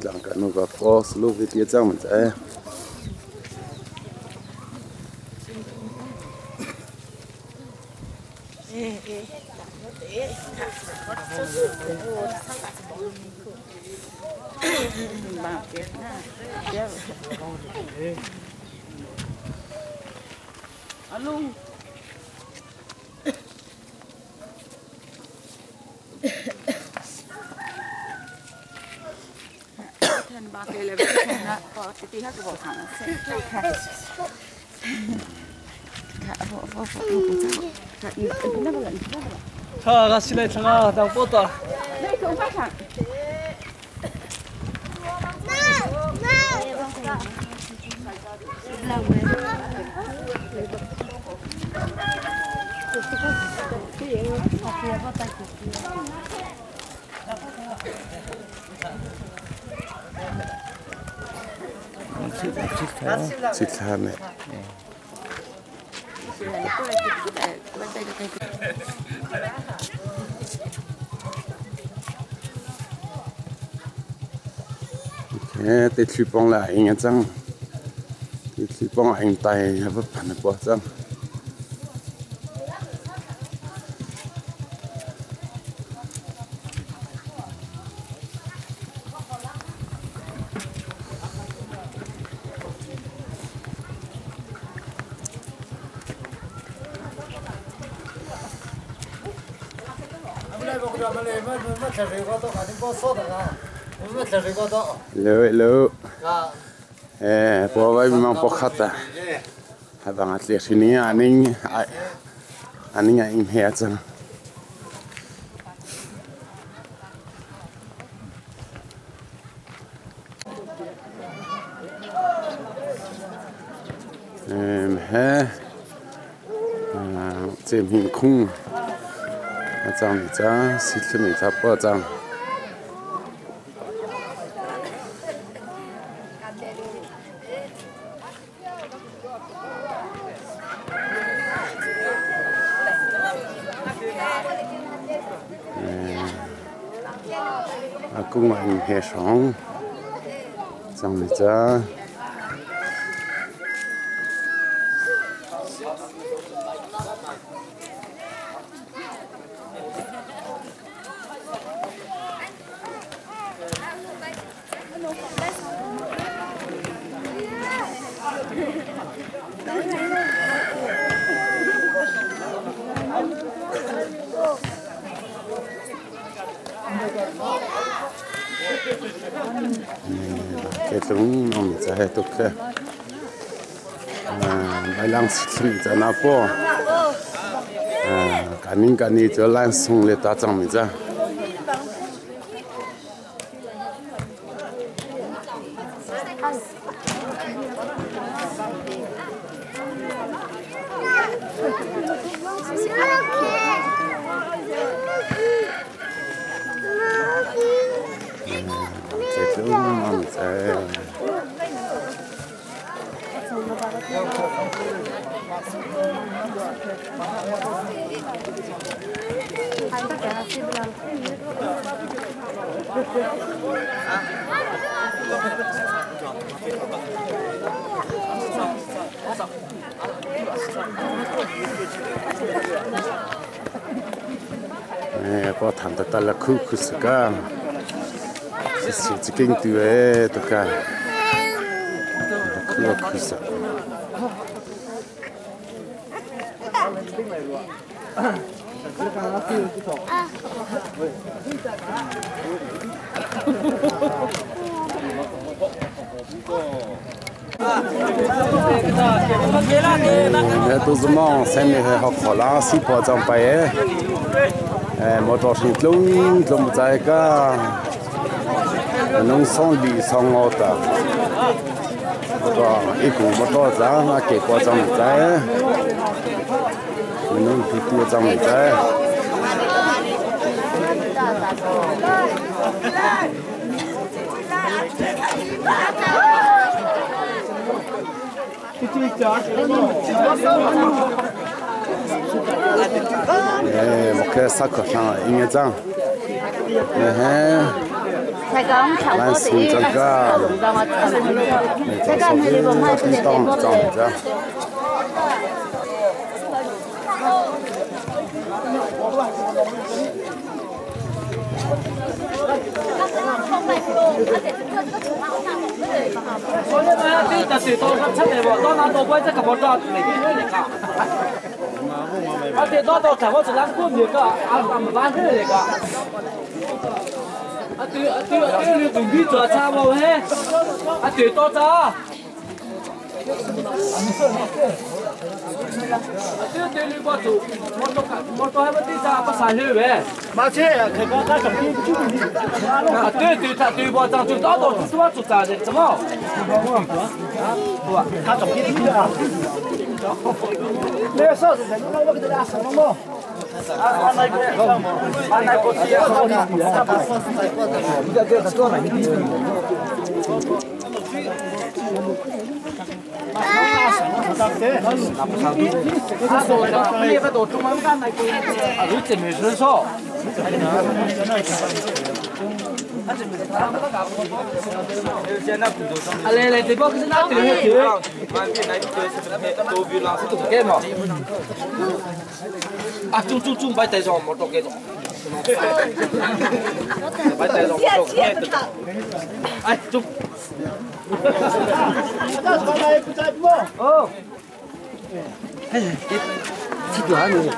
lang cả nó có có lúc cái tiết trang mình sẽ alo thành ba cái là cái nó có cái tí hát cái bộ thằng nó sẽ khá khá bộ bộ bộ bộ khá ít nó vẫn nó vẫn 자, 같이 내 장아 당 뻗다. đây không phải thằng chỉ là này cái tết chụp bông là anh em chăng tết chụp bông anh tay vẫn phản được bao chăng lỡ lỡ eh po vai mang po khata habang at least ni aning aning ang heads em ha xem hình khung chang cha xịt mình thắp bao chang cũng anh hè sống trong này cha cái chúng ông sẽ hay tục cái bài lang sinh ra nào po cái những cái này cho lang sung lên ta trong mình ra có thằng ta là khu khu sự cả sự chỉ kinh từ ấy tất cả khu khu sự Thế tôi rất mong xem này học khó là xí bỏ trong bài ấy một trò chuyện luôn luôn một trái cả nông sản đi sang ngõ ta và ít cũng một trò giá mà kể qua trong một trái nông thị tiêu trong một trái một cái sắc của sang anh nghe chăng, 才刚抢过的，你知道吗？才刚那里不买不得过的。 我呢嘛，啲特殊多出嚟喎，多拿多貴即係冇多嚟啲嚟㗎。我哋多多頭我就諗官嚟㗎，啊啊唔翻出嚟㗎。啊對啊對啊對，你同邊做差冇嘿？啊對多咋？對對，你過做，我做我做係乜啲咋？不散去嘅。 馬車啊，佢講緊重點出面。 啊對對，他對我這做多多做多做咋的？怎麼？啊， 他重點出啊。你個手是怎麼弄？我給大家說嘛。啊，安排過，安排過去啊，過去啊，安排過去過去。你這個做哪裡？ 嚟嚟，地方佢拿對去對，啊，中中中擺地上冇多幾種，擺地上冇多幾種，哎中。哦，哎，這個還有。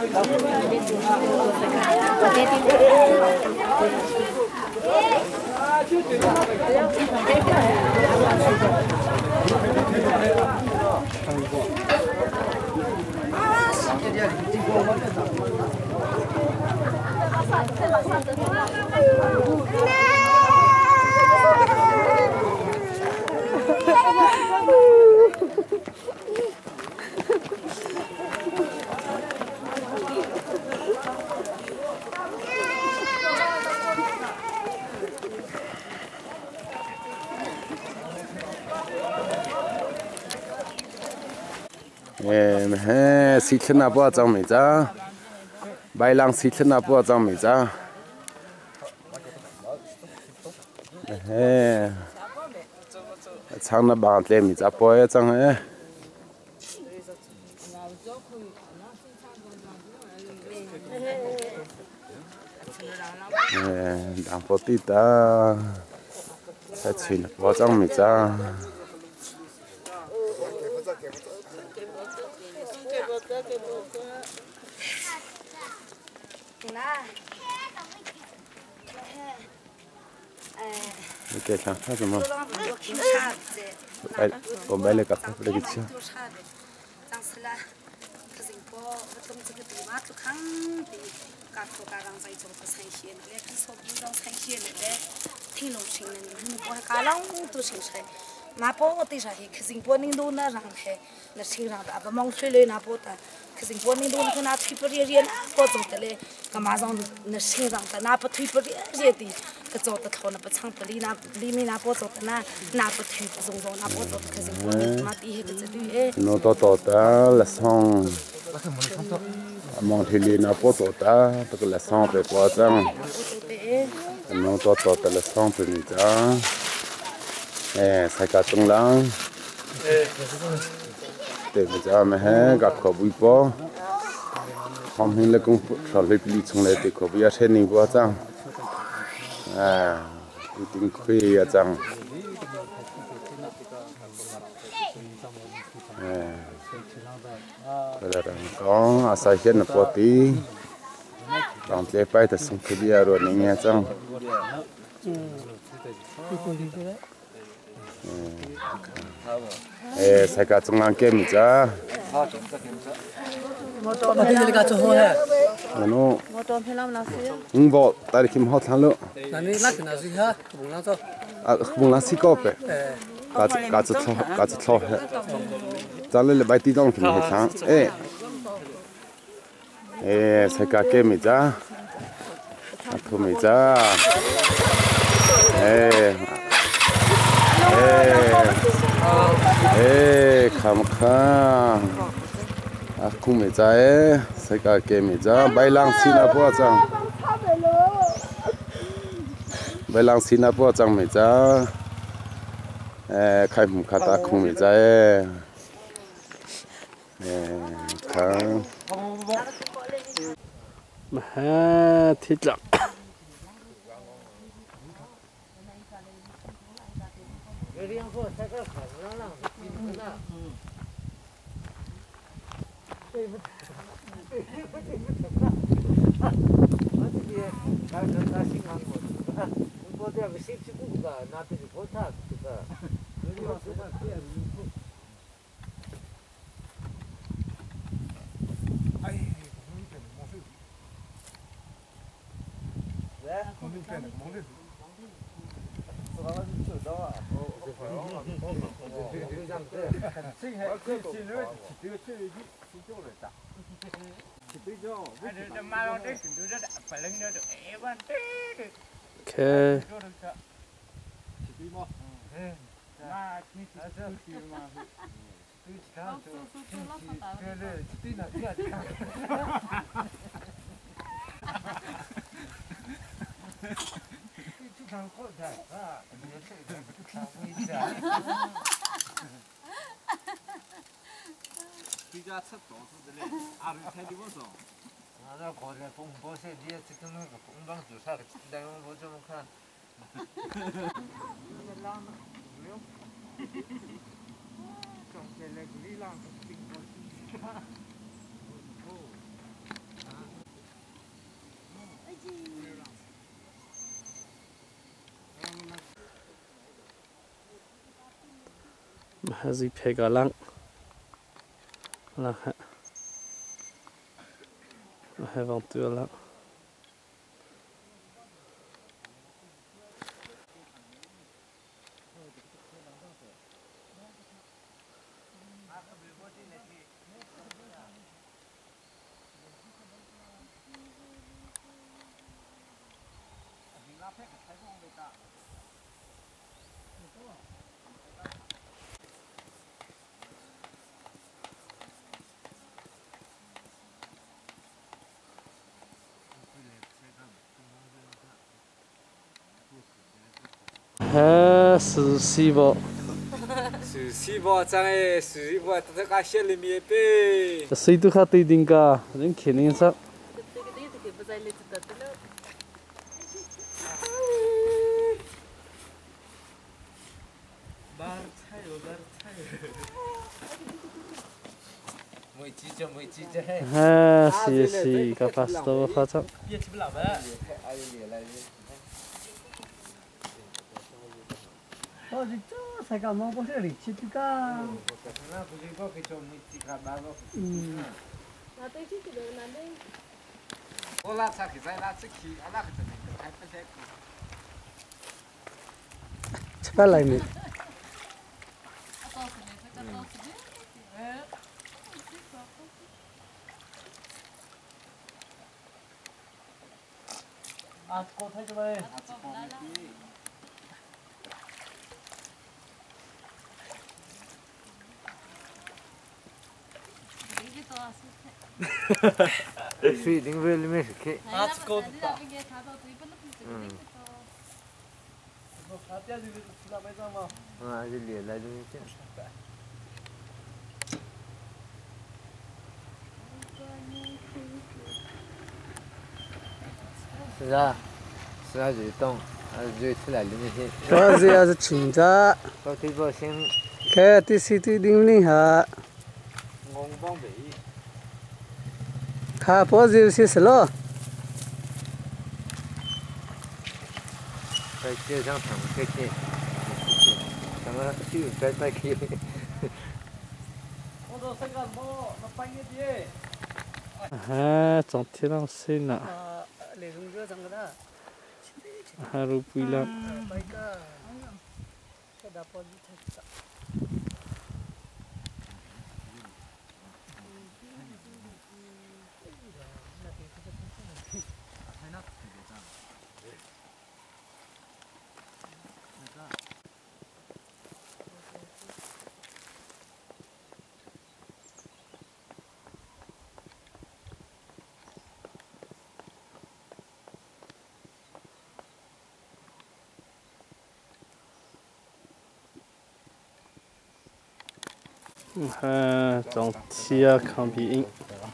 em he xịt chân nào bao trong mình ra bay lang xịt chân nào bao trong mình ra he sang nó bằng lên mình ra bao trong he đang bao tí ta sẽ chuyển bao trong mình ra cái thằng khác rồi mà, cái còn bé này cặp cái cái gì? mà bố thì sao thì cái sinh bố nên đâu nó rằng thế là sinh rằng đã mong chơi lên nào bố ta cái sinh bố nên đâu nó nào thi bơi riêng bố tổng thể là cái mà rằng nó sinh rằng ta nào bố thi bơi riêng thì cái chỗ ta thầu nó bố sang tới nào đi mình nào bố tổng ta nào nào bố thi dùng dùng nào bố tổng cái sinh bố nên mà đi hết cái gì nó to to ta là xong mong thì liền nào bố tổ ta tức là xong về quá chăng nó to to ta là xong về mình chăng eh sai cả tung lang để bây giờ mà he gặp khó bụi bò không hình là cũng sợ lấy bị chung lại để khó bụi ở trên này quá chăng à cái tiếng khuya à chăng bây giờ đang có à sai hiện là bỏ tí làm chế bay thì xong cái bia rồi này nghe chăng 에 살까 정랑 게임이자 어떻게 내가 저 호해 나노 응보 딸이 김 호탈로 나는 나도 나시야 몰라서 아 몰라시 거페 가츠 가츠 쳐 가츠 쳐 잘래 바이티 동 김 해상 에에 살까 게임이자 아픔이자 에 ê khám khá à không mấy trái sai cả cái mấy trái bay lang xin à bao chăng vậy là xin áp trong mấy cha khai mùng khát ta không mấy cha khá mà thịt lợn Okay. 那搞点风包些的，这个那个风浪就啥个，但我怎么看？ Hazi pegalang lah aventura lá ha sử si bộ sử si bộ chẳng ấy sử si bộ tất cả xe lên miền Bắc sử tu khát tây đinh cả những kỹ năng sao ha si si kapasito khát sao 어 진짜 새가 뭐 보세요 리치가 나 그리고 그좀 미치가 바로 음 나도 진짜 너는 올라 차기 살라 치기 알아 그때 할 때. chắc lại mình 아 cô thấy cho đây suy tính về lên cái 아 cô 다 아 이제 liền lại đi chứ ra ra gì đông à rồi出来里面去 có gì à chỉnh ra có tí bao xem cái tí xí tí đinh linh hả ngon bông bị khá bao nhiêu xí xí lo 在街上躺这些，怎么就在在去？ 오늘 생각 뭐 나빠이게 ha trong thiên long xin nè để dùng dưa rằng đó haru puilang mấy cái cái đạp vào đi thật ha trong chia không bị in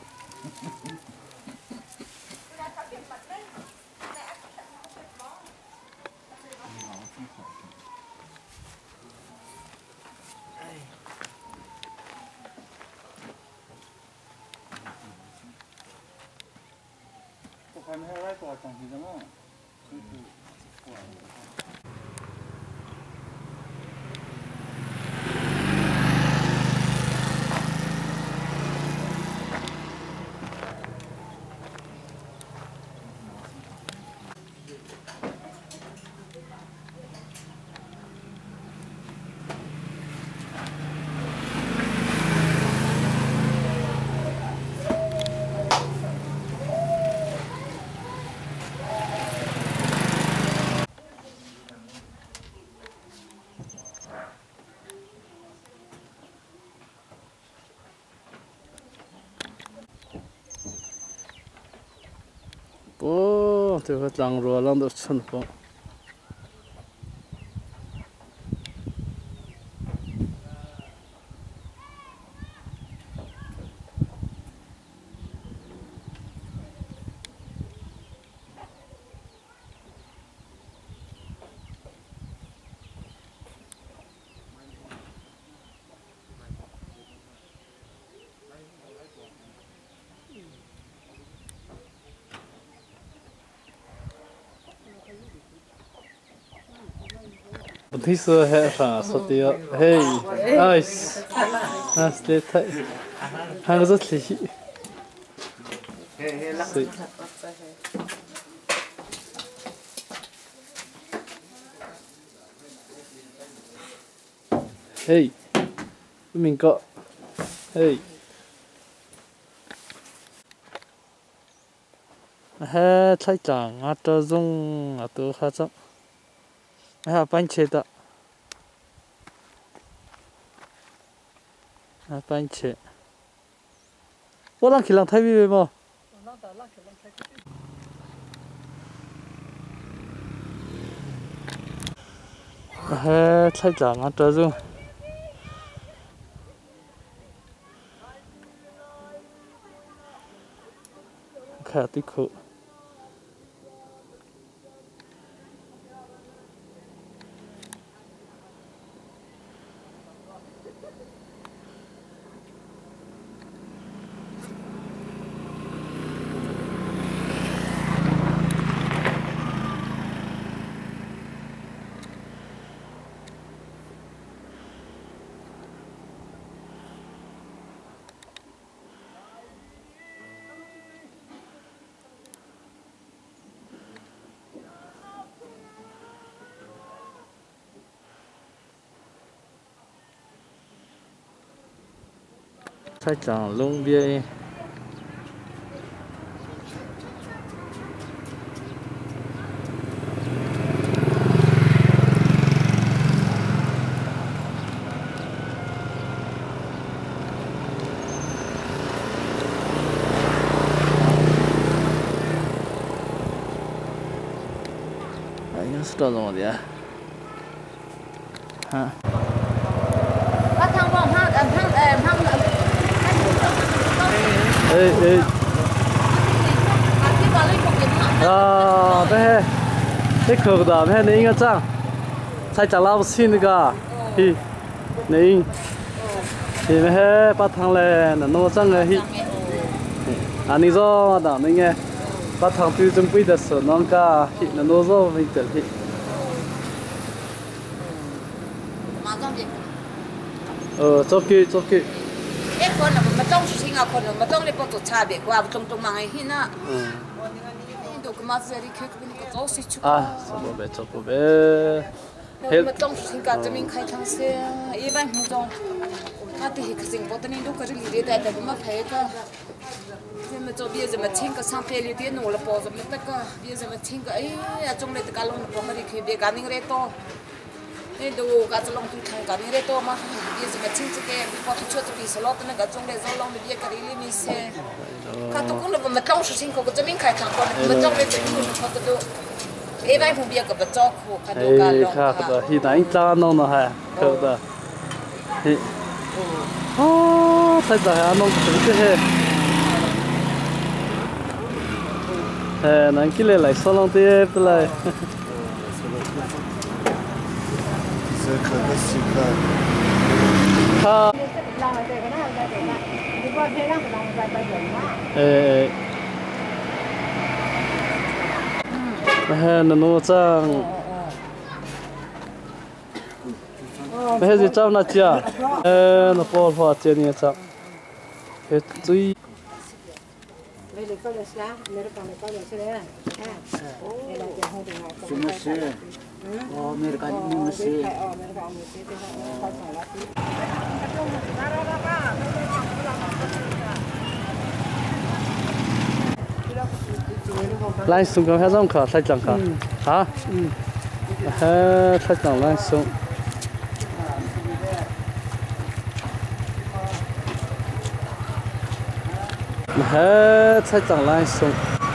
ô thì phải tăng rồi làm được chân phong Thì sơ hệ phá số tiêu hey nice nice đấy hàng rất là hey mình có hey ha thay chẳng ở chỗ dùng ở chỗ khác chứ ha bánh chế đó ha bánh chế bố đang khi làm thay vì mà ha thay chẳng ở chỗ dùng khá tích cực thay chẳng lung bia anh sẽ đâu rồi đấy ha bắt thằng bom ha thằng thằng thằng ê ê à thế thế khờ đó thế này nghe chăng sai trả lao xin cái hi này thì thế bắt thằng này nó chăng cái hi anh ấy do đó này nghe bắt thằng tiêu chuẩn bị được số nó cả hi nó do vậy được hi ờ chốt kỹ chốt kỹ ê con là mà trong suy nghĩ con là mà trong này bọn tôi cha biệt qua trong trong mang ấy na đồ cái mà giờ đi khơi cái cái chỗ xí chú à sao bộ bé sao bộ bé mà trong suy nghĩ cho mình khai thang xe ý bạn không trong à thì cáiสิ่งbọn tôi nên đâu có gì để đạiแต่mà phải cái nhưng mà cho bây giờ mà chinh cái sang phe đi tiền nó là bỏ rồi mà tất cả bây giờ mà chinh cái ấy trong này tất cả luôn bỏ mà đi khơi biệt cái này rồi to nên đồ cái trong tụi thằng cái này to mà bây giờ mà chinh cái bỏ thuốc cho tụi salon nó cái trong này trong lòng bây giờ cái này mình sẽ cái tụi con là mà trong sự sinh có cái mình khai thác con mà trong này tụi con nó có tụi ê vậy không biết cái bắt chó của cái đồ cái lòng cái đó hiện tại cha nó nó hay cái đó ô thay giờ anh nông cũng thế hè hè nàng kia lại sao long tiếp lại ha ê hè nó nó trang mấy gì cháu na chia ê nó bỏ hoa chia nhiều cháu hết tuy lại xuống cái hết rong cả sai chẳng cả hả hết sai chẳng lại xuống hết sai chẳng lại xuống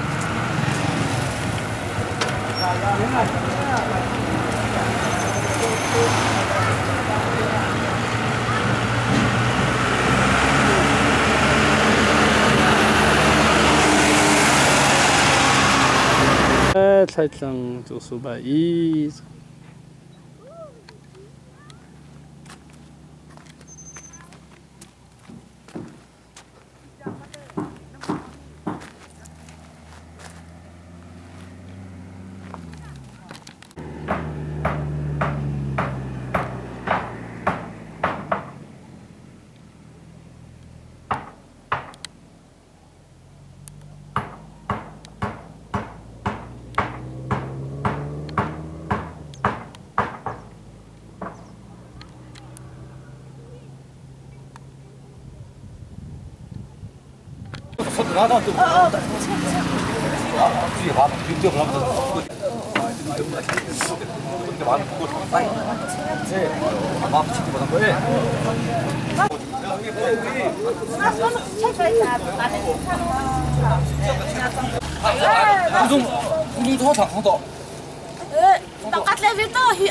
才整就是百一。 나도 좀. 아, 뒤에 봐. 뒤에 봐. 근데 많이 보고 빨리. 네. 마음 치고 받은 거에. 무슨 무슨 더 장도. 에, 나 까tl에 비도 히.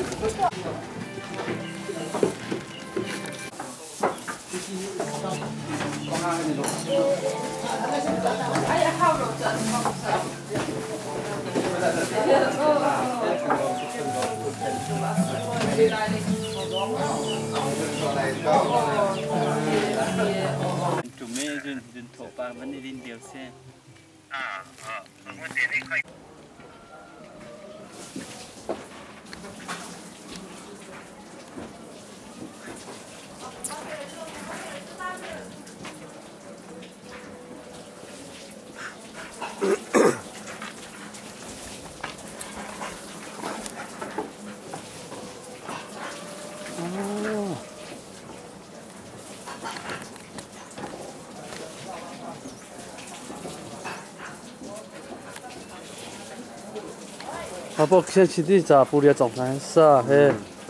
chủ mê dừng dừng thổ ba vấn đề đến điều xe à à vấn đề này khơi à bố kia chỉ đi trả bù địa trọng này sao he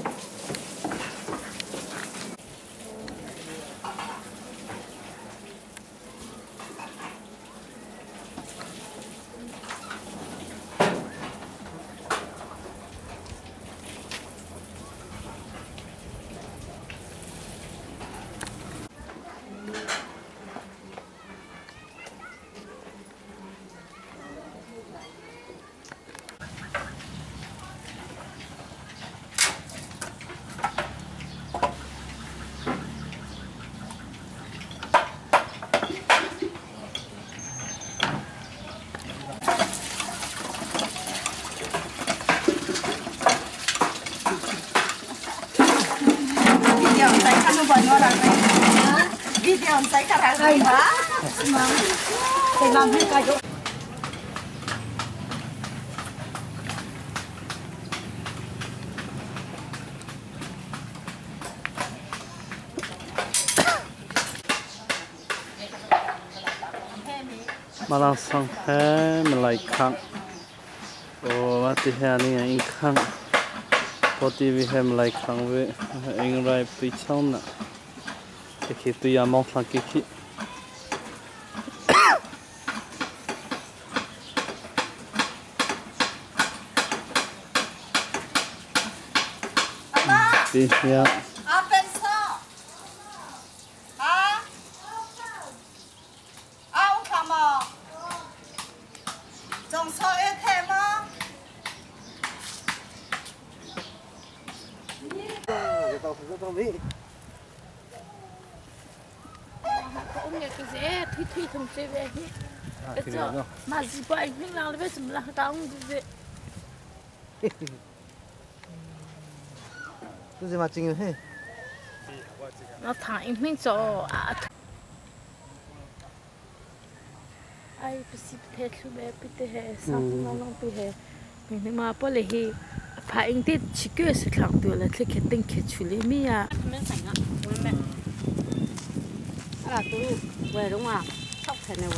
video saya karang ay ha saya làm hết cả chỗ mà làm xong hết mình lại khăn ồ mà thì hè này anh khăn có tivi hem lại khăn với anh rai bị chóng nè cái khi tôi làm món phăng cái khi thì nha so e the mo ông nghe cái gì thủy thủy không chơi về đi mà gì vậy mình làm được gì là tao không gì cái gì mà chinh hết nó thải mình cho à ai bị xịt hết luôn bé bị thế hết xong nó nó bị hết mình mà bỏ lại hết phải anh biết chỉ cứ sự khẳng định là cái tình kết处理mi à mình sẵn á mình là tôi về đúng không sóc thế này về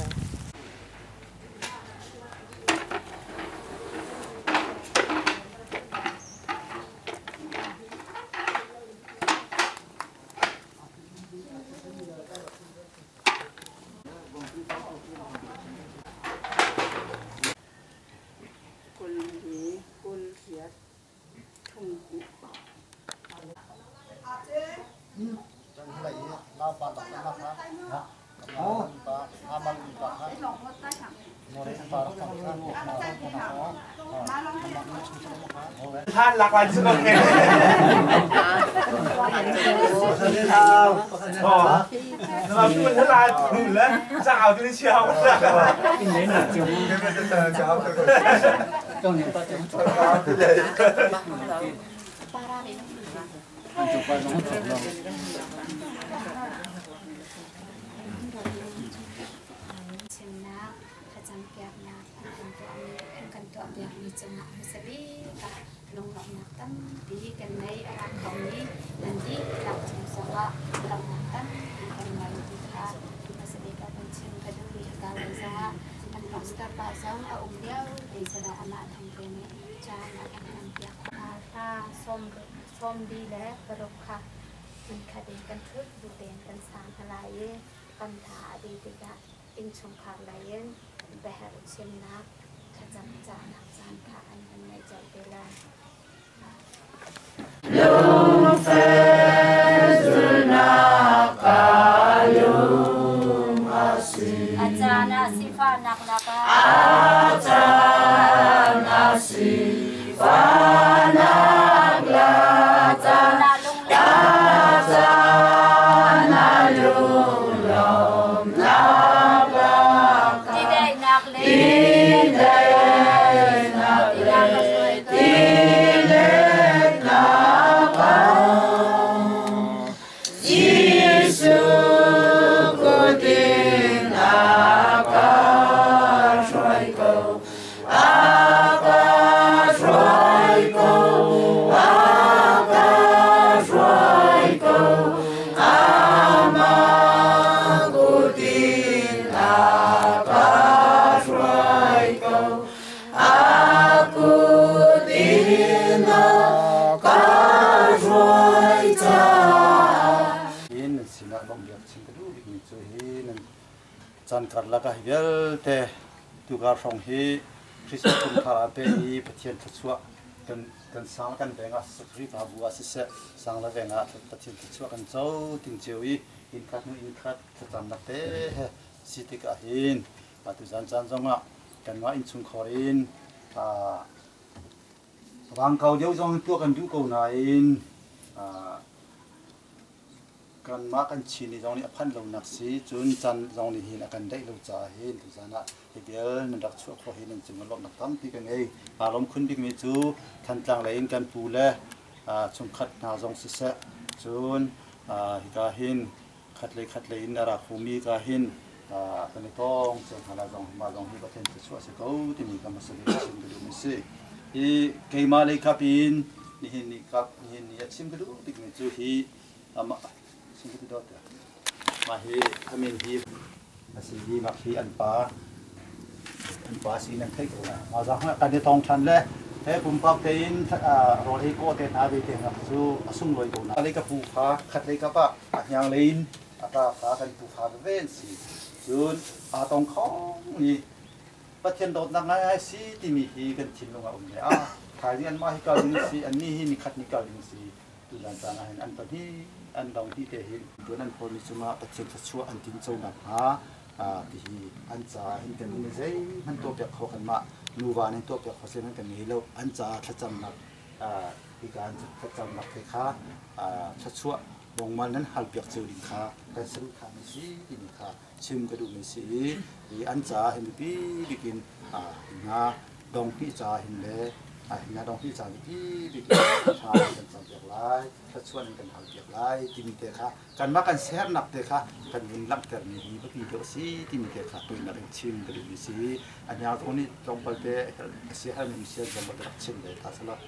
ท่านหลากหลายสุดเลยอ๋อเราพูดท่านลายถูกแล้วจะเอาที่เชียวที่ไหนน่ะจงไม่ได้จะจะเอาจงเนี่ยจงจงเอาที่เลยจงไปน้องจงเราลงหลังนักตั้มดีกันในอาณาคมนี้นั่นที่หลังจากสละหลังนักตั้มดีกันในที่ท่าที่มาแสดงการเป็นเชิงกระดูกการเลยสละอันปัสตาปาซังเอาองเดียวในสระอามาทำเป็นจานักอันนั้นเปียกอาตาส้มส้มดีและกระดกค่ะอินคดีกันทึกดูเด่นกันสามทลายปัญหาดีติกะอินชงขาลายแบกเชนนักขจัดจานักจานค่ะอันเป็นในใจเวลา Lung Fezunakayum Asi Ajana Sifanak Naka Ajana Sifanak Ajana Lung Ajana Lung Lom Naka Tidai Nakle Tidai Nakle จันทร์ละก็เยอะแต่ตุกาสองฮีคริสต์คุณคาราเปอีปะเทียนทัศวะกันกันสังกันเบงอ่ะสุขรีบาบัวสิเสสังละเบงอ่ะปะเทียนทัศวะกันเจ้าติงเจียวอีอินคัดนู่อินคัดจะจำนักเตะสิติกาหินปัจจุบันจันทร์จงอ่ะกันว่าอินชุงคอรินอ่าวางเกาเดียวจงตัวกันดูเกาหน่อยอ่ากันมากันชีนี่จงนี่พันลงนักสีจุนจันจงนี่หินกันได้ลงจ่าหินทุกสานะเดียวนั่นรักชั่วพอหินนั่นจึงมันลบนักตั้มปีกันเองอารมณ์ขึ้นปีกันมีจูทันจังเลยกันปูเล่ชงขัดนาจงสิเสจุนฮิกาหินขัดเลยขัดเลยนาราคูมีกาหินกันในท้องจงหาจงมาจงฮิกาเทนชั่วสิเขาที่มีกันมาสิ่งที่สิ่งที่ดูไม่สิฮีเกย์มาเลยครับอินนี่หินนี่ครับนี่หินนี่สิ่งที่ดูที่มีจูฮีอามาสิ่งที่ดูแต่มาฮีทำเองฮีมาสิ่งที่มาฮีอันป้าอันป้าสิ่งนั้นเท่านั้นมาจากการที่ท้องชันเลยเฮ้ผมพักเต็นรถเอโก้เต็นอาวิเต็นครับสู้สุ่มลอยกูนะอะไรกับผู้ฟ้าขัดเลยกับปะอย่างเลนอาตาฟ้ากันผู้ฟ้าเป็นเว้นสิจุนอาตองข้องนี่ประเทศโดดนักไงสิที่มีฮีกันชินลงมาอุ่นเลยอ่ะถ่ายเรียนมาให้การลิงสิอันนี้นี่ขัดนี่การลิงสิดูหลังจากนั้นอันตอนที่อันดองที่เตหินตัวนั้นพอมีสมาประเทศชั่วอันทิ้งโจมแบบฮะอ่าที่อันจ่าเห็นกันนี่สิมันตัวเปียกเขากันมานูวาในตัวเปียกเขาเส้นกันนี้แล้วอันจ่าทัดจำหนักอ่าอีการทัดจำหนักเลยค่ะอ่าชัดชัววงมันนั้นหัลเปียกเจอดิค่ะแต่สรุปค่ะไม่สินี่ค่ะชิมกระดูกไม่สิอีอันจ่าเห็นปีบิกินอ่างาดองพี่จ่าเห็นเลยอ่างาดองพี่จ่าพี่บิกินชากันสับเปียกไล่ชัดชัวนั่นกันหัลเปียกไล่ที่มีเตะค่ะกันมากันแซ่บหนักเตะค่ะกันวินลับแต่มีดีพี่เดอสิที่มีเตะค่ะตัวนักชิมกระดูกไม่สิอันยาตรงนี้ตรงไปเตะเสียให้มันเสียจนมาดักชิมเลยท่าสลับ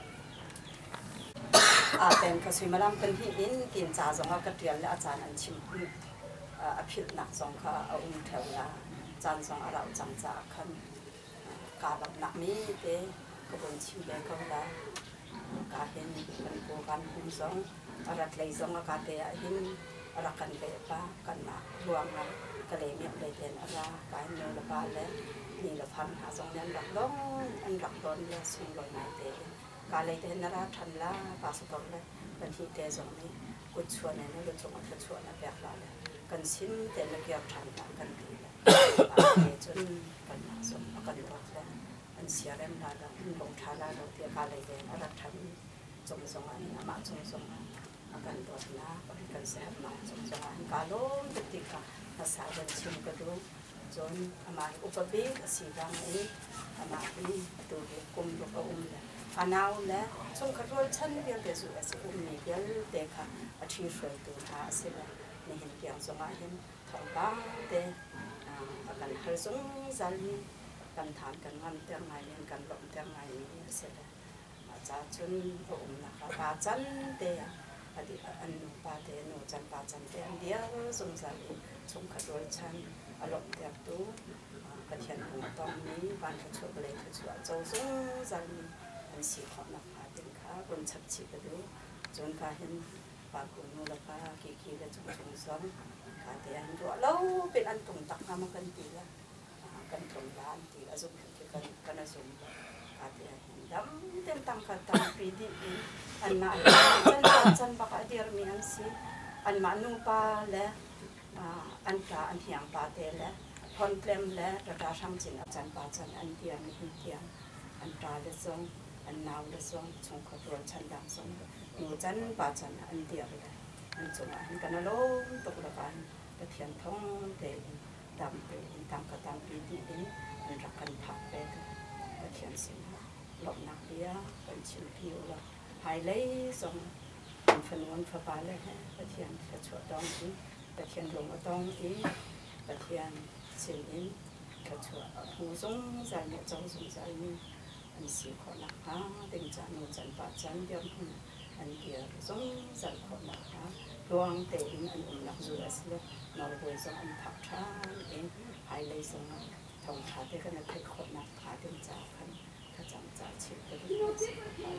อาเป็นกสุยมาลำเป็นที่อินกินจ่าสองกระเทียมและอาจารย์อันชิมอภิรหนักสองค่ะเอาอุ้มแถวละจานสองเราจังจ่าคันกาแบบหนักนี้เต้กระบวนชิมเลยก็ละกาเห็นเป็นโบกันหุ้มสองอะไรเลยสองกาเตะเห็นอะไรกันเตะป้ากันมารวมกันกระเลยเมียเลยเต็นอะไรกายเนื้อละบ้านแล้วนี่ละพันหาสองนั้นรักล้องอันรักโดนแล้วสุ่มลอยมาเตะกาเลยเต็นนราทันละปาสุตเลยเป็นที่เตะสองนี้กุศลเนี่ยเราจงกุศลนะแบบละเลยกันชิมเต็นละเกี่ยวทันละกันดีละจนกันมาสมกันรอดแล้วอันเสียแรงละละลงท้าละเราเตะกาเลยเต็นนราทันจงสงอันมาจงสงอันกันรอดนะกันแสบมาจงสงอันกาลงติดติดค่ะภาษาบัญชีกระดูจนอามาอุปบิสีดำนี้อามาอีตัวกุมลูกอุ้มเลยอันเอาแล้วจงกระโดดชั้นเดียวเดียวสุดสิอุ้มนี่เดียวเด็กค่ะอาชีพเฟื่องตัวหาเสร็จแล้วนี่เห็นเกี่ยวสมัยเห็นทองบ้างเด็กกันหาสงสัยกันทานกันวันเตียงไงเรียนกันหลงเตียงไงนี่เสร็จแล้วอาจารย์จนอุ้มนะคะปาจันเดียอดีตอันนุปาเดนุจันปาจันเตียงเดียวสงสัยจงกระโดดชั้นอารมณ์เตียงตู้กระเทียนหัวตอนนี้บ้านกระชวเลยกระชวโจสงสัยอันสีขอนักพาเป็นข้าบนชัดชีกระดูจนการเห็นปากคุณนูละปากีกีและจงจงซ้อนการเตียนรัวแล้วเป็นอันตรงตักมามากันตีละกันตรงร้านตีละสุขที่กันกันสุขการเตียนดำเต็มตังกันตังปีดีอันนั้นจันจันบักเดียร์มีอันสีอันมานูปาและอันกาอันเทียงปาเตและพอนเต็มและระดับช่างจินอาจารย์ปาจันอันเทียงมีเทียงอันตราเลสงอันนาวเลสงชงขดรวนชันดังสงหนูจันปาจันอันเดียร์เลยอันจงอันกันล้มตกละกันกระเทียนท้องเตะดำเตะตามกระตามปีดีนี้อันรักกันผักเตะกระเทียนสิงหลบนักเดียเป็นชิมพิวละหายเลยสงเป็นฝนวันฝาเลยฮะกระเทียนกระชวดดองอีกระเทียนหลงกระตองอีกระเทียนสิงอีกระชวดหูสงใจเนี่ยเจ้าสงใจนี่อันสีขอนักฮะเต็งจันนูจันปาจันเดียวหุ่นอันเดียวสงใจขอนักฮะดวงเตะอันอุ่นนักจุลศิลป์นอร์เวย์สงอันผักช้างเองหายเลยสงทองขาเด็กกันเพชรขอนักขาเต็งจ่าพันขจังจ่าชิบไปด้วยสิ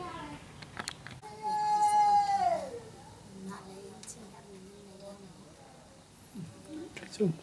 จุ่ม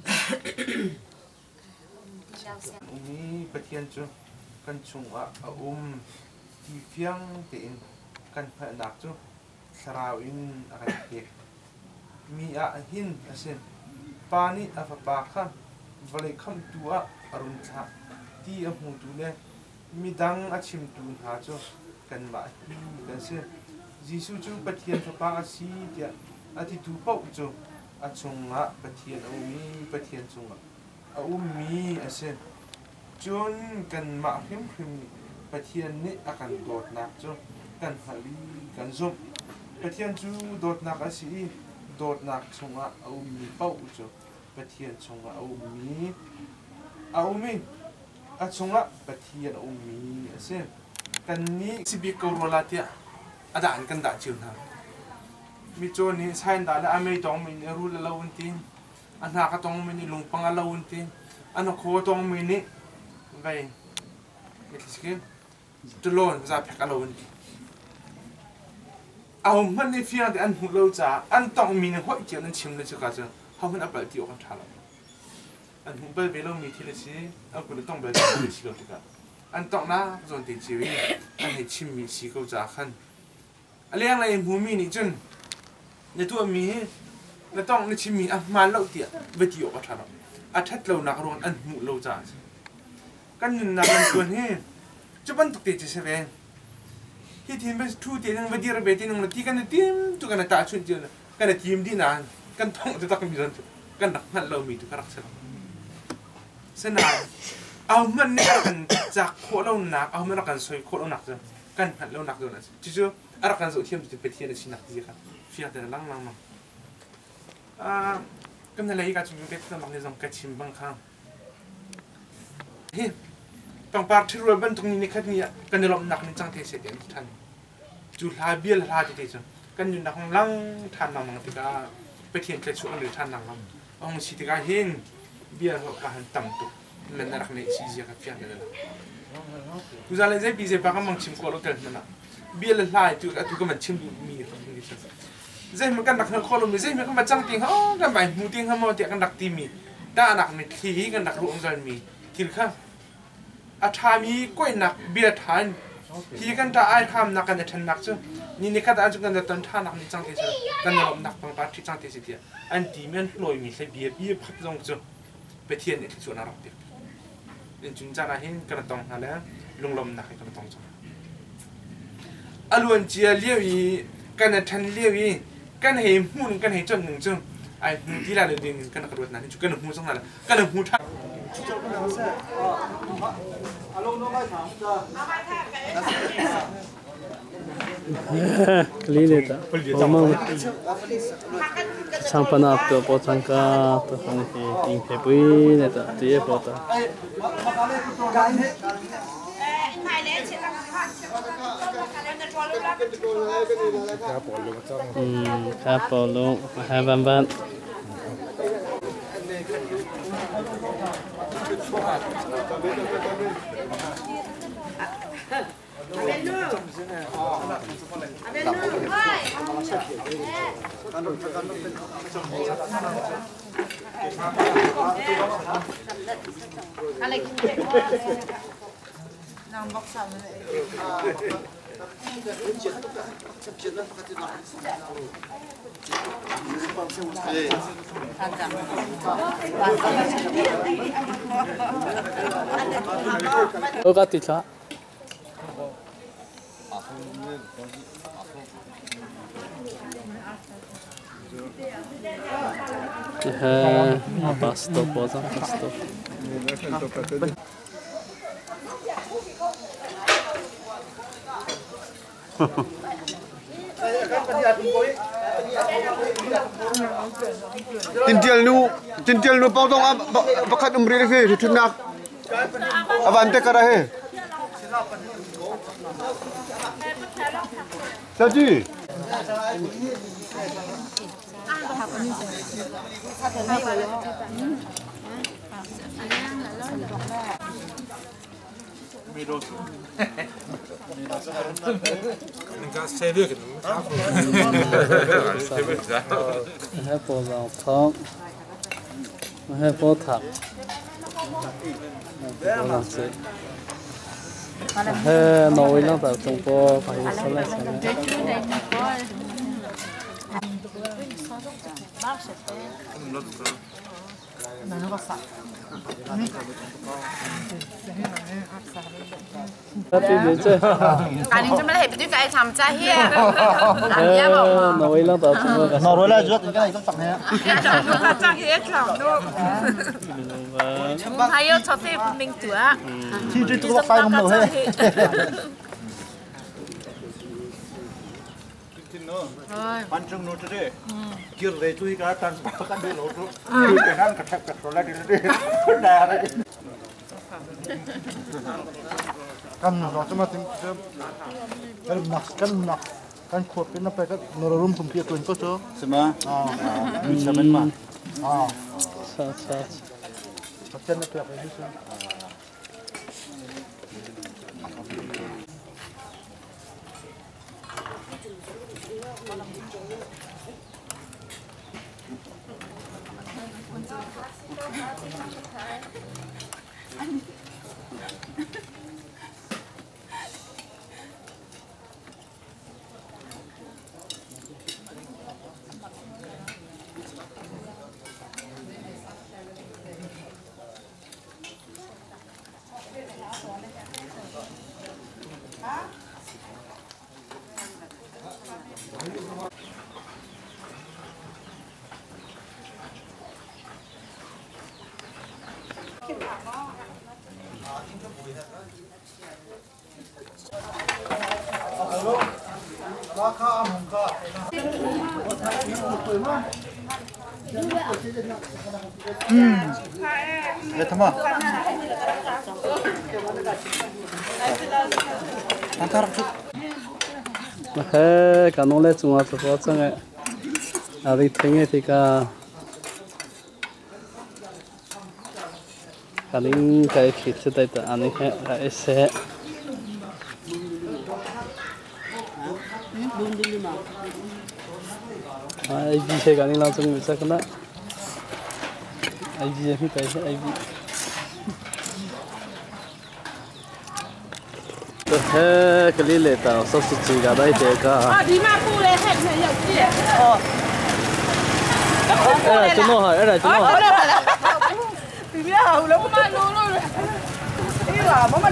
นี่ประเทียนจุกันชงอ่ะอุ้มที่เฟียงเต็นกันผนักจุสราวอินอะไรเด็กมีอ่ะหินเช่นปานิอาฟปาคันวเลคัมตัวอรุณชาที่อหูตัวเนี่ยมีดังอาชิมตูนหาจุกันมากันเช่นยิสุจุประเทียนฟปาสีเดียอาทิตย์ดูปจุอาชงอ่ะประเทียนอุ้มีประเทียนชงอ่ะอุ้มมีเช่นจนกันมาเพิ่มขึ้นประเทียนนี้อาการโดดหนักจนกันหาลีกันซุ่มประเทียนจูโดดหนักอาศัยโดดหนักชงอ่ะเอามีเป้าจูประเทียนชงอ่ะเอามีเอามีอาชงอ่ะประเทียนเอามีเช่นกันนี้สิบิกโรลาเตียอาจารย์กันด่าจิวนะมีโจนี่ใช่ด่าแล้วอเมริกาไม่เนี่ยรู้แล้ววันที่อันหากต้องไม่เนี่ยลงปังแล้ววันที่อันนั้นโคตรต้องไม่เนี่ยไปไม่คิดสิจุดโลนจะแพ้กันแล้ววันที่เอามันในฟิล์มที่อันหุ่นเราจะอันต้องมีเนี่ยหัวเจียวนั่นชิมเลยจะกระเจาะเขาเป็นอัปเดตที่ออกมาช้าแล้วอันหุ่นไปเวลามีที่เลยสิเอาคนต้องไปที่เลยสิเราที่กันอันต้องนะส่วนที่จีวีอันให้ชิมมีสิเขาจะขันอะไรอย่างไรหูมีนี่จนในตัวมีในต้องในชิมมีอ่ะมาเล่าเดียวไปที่ออกมาช้าแล้วออัฐเราหนักรวนอันหมู่เราจ่ากันหนึ่งนักมันตัวนี้จะบันตุกเตจิเสวงที่ทีมเป็นทูเตียนวันดีระเบิดที่หนึ่งที่กันทีมตุกันตาชุนเจนกันทีมดีนานกันท้องจะตักมีรันกันนักนั่นเรามีทุกรักษาเสนาเอามันเนี่ยกันจากโคเราหนักเอามันรักกันสวยโคเราหนักจังกันหันเราหนักด้วยนะที่จู่รักกันสุดที่มันจะเป็นที่ในชินักที่ครับเฟียแต่ลังลังมั้งอ่าก็ในรายการจุดเป็นที่บางในสองกระชิมบางครั้งเฮ้บางปาร์ที่รวยบันตรงนี้ในคันนี้กันจะลงหนักในจังเทเสด็จทันจุลาเบียลาที่เทจังกันอยู่หนักลังทันบางบางทีก็ไปเทียนกระชุนหรือทันหนังลังบางทีก็เห็นเบียร์การต่ำตุมันน่ารักในซีเซียกับเฟียนเลยนะกูจะเล่นใจบีเซปาก็มังชิมโคโลเกนนะเบียร์ลายตุกตุกมันชิมมีอะไรนี่ใช่ใจมันกันหนักโคโลมีใจมันก็มาจังติงเขากันไปมูติงเขามาเดียกันหนักตีมีด้าหนักในทีกันหนักรวมกันมีทีละข้างอาชามีก้อยหนักเบียร์ทานทีกันจะไอ้ทำหนักกันจะทันหนักซึ่งนี่นี่ข้าแต่จุกันจะตันท่าหนักในจังเทศกันจะลมหนักบางปาร์ที่จังเทศเดียอันที่มันลอยมีใส่เบียร์เบียร์พับลงจุไปเทียนเนี่ยที่ส่วนน่ารักเดียวเป็นจุนจานาเห็นกันตรงนั่นแหละลงลมหนักกันตรงจังอารมณ์เจียเลี้ยวอีกันจะทันเลี้ยวอีกันเห็นหุ่นกันเห็นจนหนึ่งจังไอ้หุ่นที่เราเดินกันกระโดดนั่นจุกันหุ่นสังนั่นแหละกันหุ่นท่าคลีเลยจ้ะพอมันช่างปนับตัวพอช่างก้าตัวคนที่อิงเพปุยเนี่ยจ้ะที่พอจ้ะอืมครับพอลงมาให้บ้านบ้านอะไรกินเด็กน้ำบ็อกซ์อะไรโอ้ก็ติดละเฮ้ยบาสต์พอจ้ะบาสต์ Tintial nu, tintial nu potong ab, bakat umri lagi, tunak. Aban te karahe. Saji. Enggak saya lihat gitu. Hai po rong thong. Hai po thap. Hai noi lang ta chung po phải sao lại sao. Anh cho mấy cái cái thầm cha hiền, anh nhớ bảo nói lắm tao chúng nó nói là rớt cái này cũng chẳng hết. cha hiền chẳng đâu. Chúng hay ở chỗ thì mình tuổi. Chi chi tôi phải không đâu hết. Pan chung nốt đấy. Kia rồi tôi cái tan cái đây lỗ rồi. Cái hàng cắt cắt rồi lại đi đi. Đà đấy. Kan nó cho mà tính cái nặc cái nặc cái khóa cái nó phải cái nó rung cùng kia tuần có chứ. Xem mà. À. Mình xem mà. À. Sao sao. Cái chân nó phải cái gì sao? 음. 네, tamam. Antar chút. He, cả nó lên chúng ta có chẳng ấy. À, đi thấy thì cả cả những cái thịt sẽ tới từ anh ấy cái sẽ ai bị sẽ cái này làm xong rồi chắc cái đó ai bị thì cái ai bị thế cái này là tao sắp xếp chỉ cái đấy thì cả à đi mà phụ lên hết này nhiều gì ờ cái này chúng nó hỏi cái này chúng nó hỏi thì biết hầu nó cũng ăn luôn luôn ý là bố mình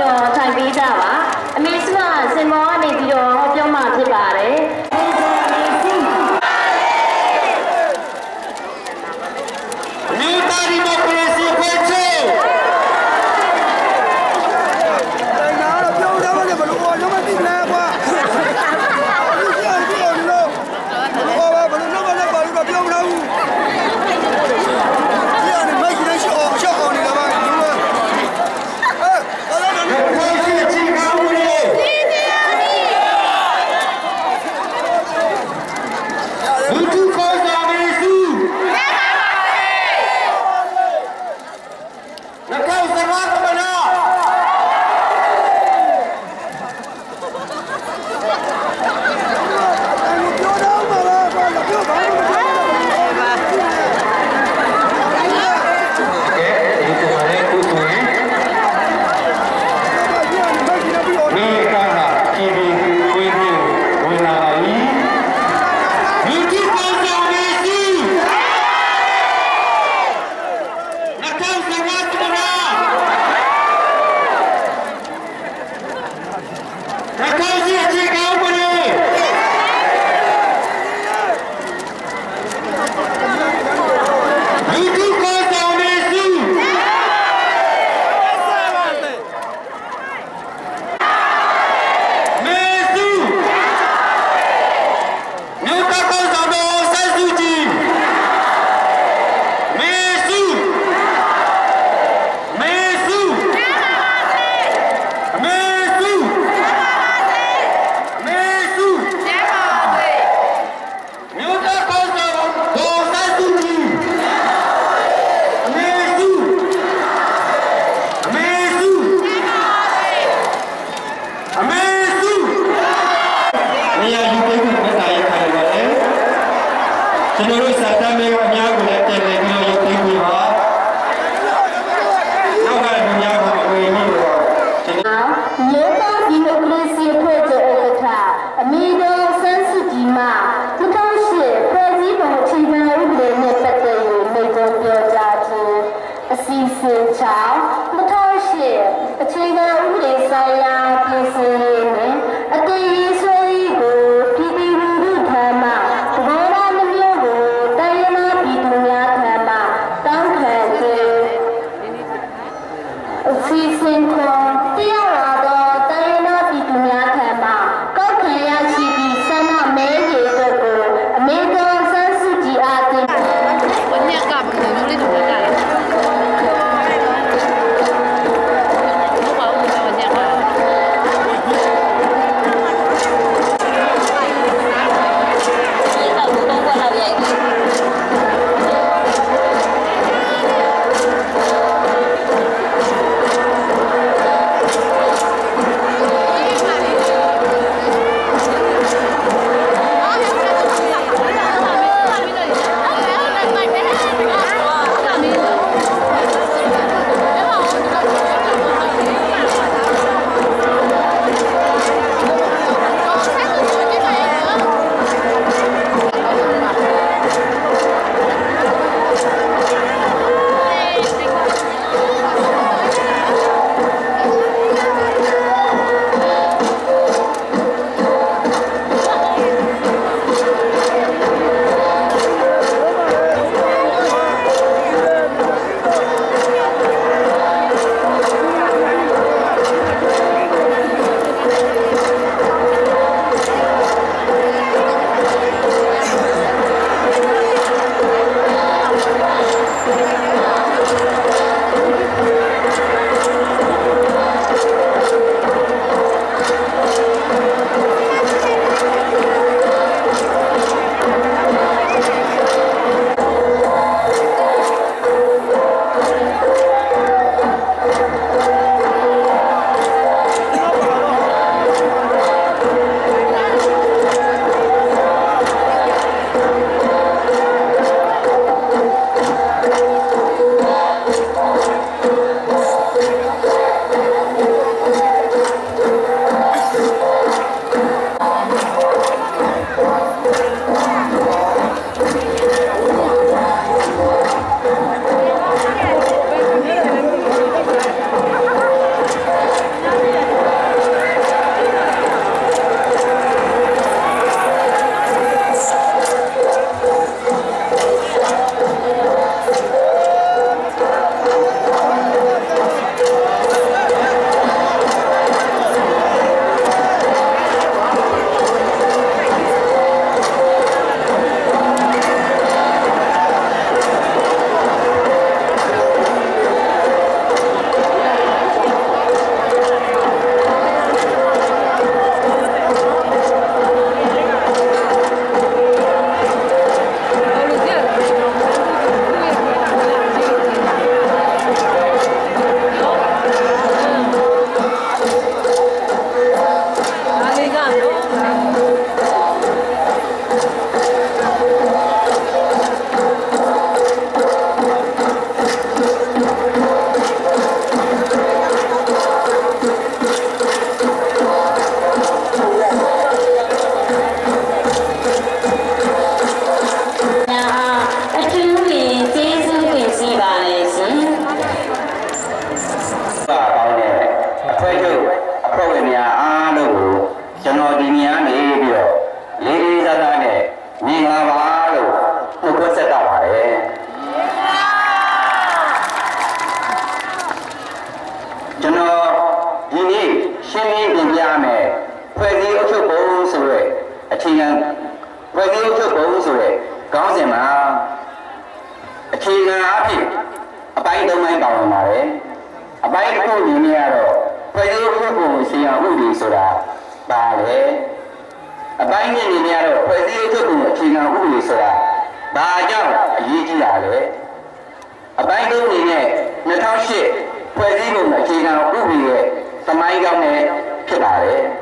Amazing, စင်မောကနေပြီးတော့ဟောပြောမှဖြစ်ပါတယ်တော်တို့စာတမ်းတွေကများကိုလည်းတင်တယ်ပြီးတော့ရုပ်သိမ်းပြီးပါနောက်ကလည်းများကိုအဝေးပြီးတော့ရေပါဒီမိုကရေစီဖွဲ့တဲ့ဥက္ကဋ္ဌအမီတော်ဆန်းစုကြည်မှtwo thousand eightဖွဲ့စည်းပုံအခြေခံဥပဒေနဲ့ပတ်သက်ပြီးမိန့်ခွန်းပြောကြားခြင်းအစီအစဉ်ချောင်းtwo thousand eightအခြေခံဥပဒေဆိုင်ရာပြင်ဆင်ရေးနဲ့အတည်ရေးဆွဲရေးကိုပြည်သူလူထုထံမှသဘောထားနှမျိုးကိုတိုင်းရင်းသားပြည်သူများထံမှတောင်းခံခြင်းအစီအစဉ်ခေါ်တရားရသောတိုင်းရင်းသားပြည်သူများထံမှကောက်ခံရရှိပြီးဆန္ဒမဲရေတို့ကိုအမေတော်ဆန်းစုကြည်အားတင်ဘယ်နှစ်ကဘယ်လိုလေးလုပ်ကြလဲ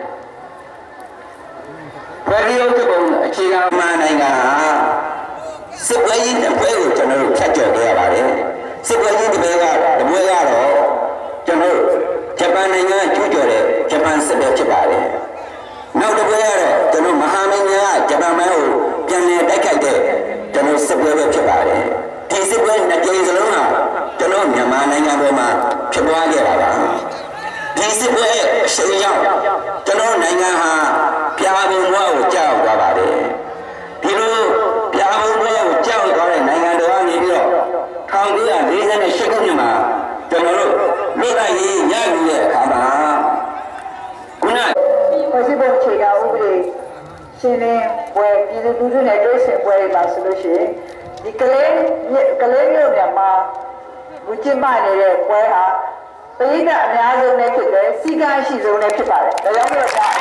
ဖွဲ့စည်းအုပ်ချုပ်ပုံအခြေခံမှန်နိုင်ငံဟာစစ်ပွဲကြီးတစ်ပွဲကိုကျွန်တော်တို့ဖြတ်ကျော်ခဲ့ရပါတယ်စစ်ပွဲကြီးတစ်ပွဲကတစ်ပွဲကတော့ကျွန်တော်တို့ဂျပန်နိုင်ငံကျူးကျော်တဲ့ဂျပန်စစ်ပွဲဖြစ်ပါတယ်နောက်တစ်ပွဲကတော့ကျွန်တော်မဟာမင်းများကဂျပန်မဲကိုပြန်လည်တိုက်ခိုက်တဲ့ကျွန်တော်စစ်ပွဲပဲဖြစ်ပါတယ်ဒီစစ်ပွဲနှစ်ကြိမ်စလုံးကကျွန်တော်မြန်မာနိုင်ငံပေါ်မှာဖြစ်ပွားခဲ့တာပါဒီစစ်ပွဲအရှိန်ကြောင့်ကျွန်တော်နိုင်ငံဟာပြာပုံဘဝကိုကြောက်သွားပါတယ်ဒီလိုပြာပုံဘဝကိုကြောက်သွားတဲ့နိုင်ငံတော်ကနေပြီးတော့၁၉၄၈ခုနှစ်မှာကျွန်တော်တို့မြို့တိုင်းရေးရယူတဲ့အခါမှာခုနဖွဲ့စည်းပုံအခြေခံဥပဒေရှင်းလင်းပွဲပြည်သူလူထုနဲ့တွေ့ဆုံပွဲတွေမှာဆိုလို့ရှိရင်ဒီကလေးကလေးမျိုးမြန်မာဝကျင်းပနေတဲ့ပွဲဟာပြည်သူအများဆုံးနဲ့ဖြစ်တယ်စီကံရှိဆုံးနဲ့ဖြစ်ပါတယ်ဒါကြောင့်မို့လို့ဒါပြည်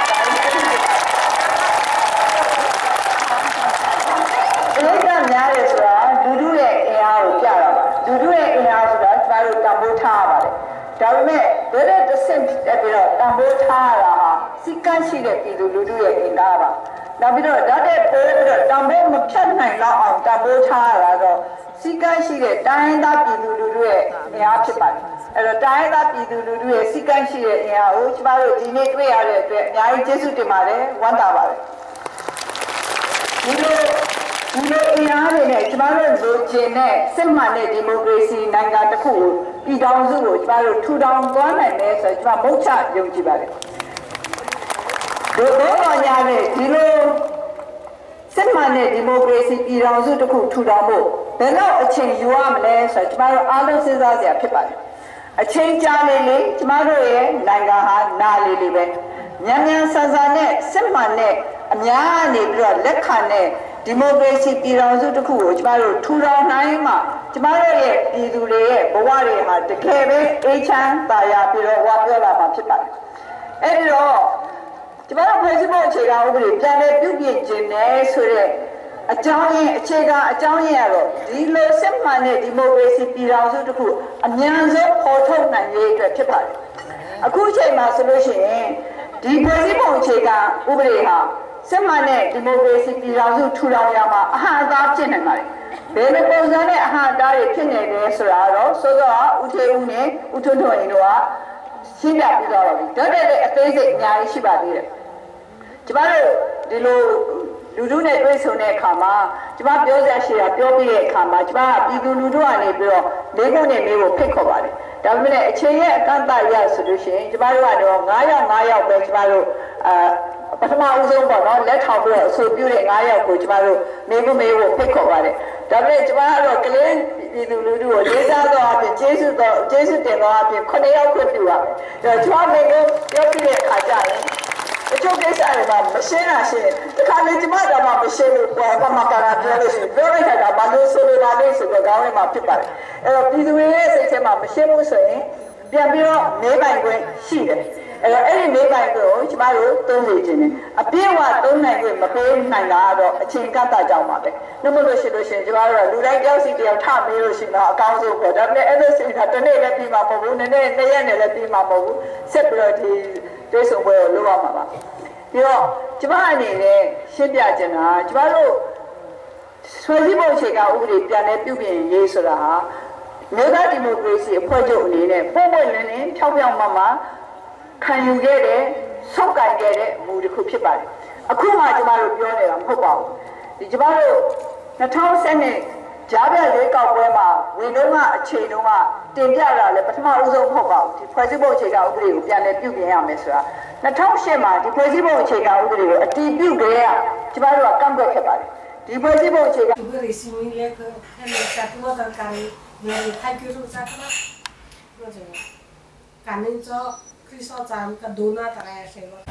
သူများတယ်ဆိုတာလူထုရဲ့အင်အားကိုပြတာပါလူထုရဲ့အင်အားဆိုတာကျမတို့တံပိုးထားရပါတယ်ဒါပေမဲ့ဘယ်တဲ့တစ်ဆင့်ပြီးတော့တံပိုးထားရတာဟာစီကံရှိတဲ့ပြည်သူလူထုရဲ့အင်အားပါနောက်ပြီးတော့ဓာတ်တဲ့ပိုးပြီးတော့တံပိုးမဖြတ်နိုင်တော့အောင်တံပိုးထားရတာတော့စီကံရှိတဲ့တိုင်းသားပြည်သူလူထုရဲ့အင်အားဖြစ်ပါတယ်အဲ့တော့တိုင်းသားပြည်သူလူထုရဲ့စီကံရှိတဲ့အင်အားကိုကျမတို့ဒီနေ့တွေ့ရတဲ့အတွက်အများကြီးကျေးဇူးတင်ပါတယ်ဝမ်းသာပါတယ်ဒီလိုဒီလိုအင်အားတွေနဲ့ကျမတို့လိုချင်တဲ့စစ်မှန်တဲ့ဒီမိုကရေစီနိုင်ငံတစ်ခုကိုပြည်ထောင်စုကိုကျမတို့ထူထောင်သွားနိုင်မယ်ဆိုတော့ကျမမုတ်ချယုံကြည်ပါတယ်ဒီလိုတော့ညာနဲ့ဒီလိုစစ်မှန်တဲ့ဒီမိုကရေစီပြည်ထောင်စုတစ်ခုထူထောင်ဖို့ဘယ်တော့အချိန်ယူရမလဲဆိုတော့ကျမတို့အားလုံးစဉ်းစားစရာဖြစ်ပါတယ်အချိန်ကြာနေလေကျမတို့ရဲ့နိုင်ငံဟာနားလေလေပဲမြန်မြန်ဆန်ဆန်နဲ့စစ်မှန်တဲ့အများနေပြီးတော့လက်ခံတဲ့ဒီမိုကရေစီပြည်ထောင်စုတစ်ခုကိုကျမတို့ထူထောင်နိုင်မှကျမတို့ရဲ့ပြည်သူတွေရဲ့ဘဝတွေဟာတကယ်ပဲအေးချမ်းသာယာပြီးတော့ဝါပြောလာမှာဖြစ်ပါတယ်အဲ့ဒီတော့ကျမတို့ဖွဲ့စည်းပုံအခြေခံဥပဒေပြန်လည်ပြုပြင်ခြင်းနဲ့ဆိုတဲ့အကြောင်းရင်းအခြေခံအကြောင်းရင်းကတော့ဒီလိုစစ်မှန်တဲ့ဒီမိုကရေစီပြည်ထောင်စုတစ်ခုအများဆုံးပေါ်ထုတ်နိုင်ရေးအတွက်ဖြစ်ပါတယ်အခုအချိန်မှာဆိုလို့ရှိရင်ဒီဖွဲ့စည်းပုံအခြေခံဥပဒေဟာစစ်မှန်တဲ့ဒီမိုကရေစီပြည်ထောင်စုထူထောင်ရမှာအဟံအတားဖြစ်နိုင်ပါတယ်ဘယ်လိုပုံစံနဲ့အဟံအတားတွေဖြစ်နေလဲဆိုတာတော့စောစောကဦးထေဦးနဲ့ဦးထွန်းထွန်းရင်တို့ကရှင်းပြပြီးတော့ပြီဒါနဲ့လည်းအသေးစိတ်အများကြီးရှိပါသေးတယ်ကျမတို့ဒီလိုလူထုနဲ့တွေ့ဆုံတဲ့အခါမှာကျမပြောစရာရှိတာပြောပြတဲ့အခါမှာကျမကပြည်သူလူထုကနေပြီးတော့လေးခုနဲ့လေးကိုဖိတ်ခေါ်ပါတယ်ဒါပေမဲ့အချိန်ရဲ့အကန့်အသတ်ရဆိုလို့ရှိရင်ကျမတို့ကတော့၅ယောက်၅ယောက်ပဲကျမတို့အာပထမဦးဆုံးပေါ့နော်လက်ထောင်ပြီးတော့အဆိုပြုတဲ့၅ယောက်ကိုကျမတို့လေးခုလေးကိုဖိတ်ခေါ်ပါတယ်ဒါပေမဲ့ကျမကတော့ကလေးပြည်သူလူထုကိုလေးစားတော့အပြင်ကျေးဇူးတော်ကျေးဇူးတင်တော့အပြင်ခုနှစ်ယောက်ခွင့်ပြုပါဒါကျမလေးကိုပြောပြတဲ့အခါကျရင်အကျိုးကိစ္စတွေမှာမရှင်းတာရှင်းတခါလေကျမတို့မှမရှင်းဘူးဘာမှမကရာပြောလို့ရှိရင်ပြောလိုက်တာဘာလို့ဆိုလိုလာလဲဆိုတော့ခေါင်းထဲမှာဖြစ်ပါတယ်အဲ့တော့ပြည်သူတွေရဲ့စိတ်ထဲမှာမရှင်းဘူးဆိုရင်ပြန်ပြီးတော့နေပိုင်ခွင့်ရှိတယ်အဲ့တော့အဲ့ဒီနေပိုင်ခွင့်ကိုကျမတို့သုံးနေခြင်းနဲ့အပြည့်အဝသုံးနိုင်ခွင့်မပေးနိုင်တာတော့အချိန်ကန့်သတ်ကြောင်းပါပဲနှုတ်မလို့ရှိလို့ရှိရင်ကျမတို့ကလူတိုင်းတယောက်စီတယောက်ထမေးလို့ရှိရင်တော့အကောင်းဆုံးပေါ့ဒါပေမဲ့အဲ့လိုစိတ်ကတနေ့လည်းပြီးမှာမဟုတ်ဘူးနေ့နေ့နှစ်ရက်နဲ့လည်းပြီးမှာမဟုတ်ဘူးဆက်ပြီးတော့ဒီတွေ့ဆုံပွဲကိုလုပ်ရမှာပါပြီးတော့ကျမအနေနဲ့ရှင်းပြချင်တာကျမတို့ဆွေးနွေးပုံအခြေခံဥပဒေပြန်လည်ပြုပြင်ရေးဆိုတာဟာမြို့သားဒီမိုကရေစီအဖွဲ့ချုပ်အနေနဲ့ပုံပွင့်လင်းလင်းဖြောင်းဖြောင်းမှမှခံယူခဲ့တဲ့ဆုတ်ကိုင်ခဲ့တဲ့မူတစ်ခုဖြစ်ပါတယ်အခုမှကျမတို့ပြောနေတာမဟုတ်ပါဘူးဒီကျမတို့၂၀၁၂ကြားပြရွေးကောက်ပွဲမှာဝင်တော့ကအချိန်တုန်းကတင်ပြတာလည်းပထမဦးဆုံးမဟုတ်ပါဘူးဒီဖွဲ့စည်းပုံအခြေခံဥပဒေကိုပြန်လည်ပြုပြင်ရမယ်ဆိုတာ၂၀၀၈မှာဒီဖွဲ့စည်းပုံအခြေခံဥပဒေကိုအတည်ပြုကြရကျမတို့ကကန့်ကွက်ခဲ့ပါတယ်ဒီဖွဲ့စည်းပုံအခြေခံဥပဒေစီမံရေးကအဲ့ဒီစက်လို့တော့ကံနေထိုင်ကြလို့စက်လားပြောကြတယ်ကနေတော့ခရစ်စောဂျန်ကဒိုနာတရာဆေလို့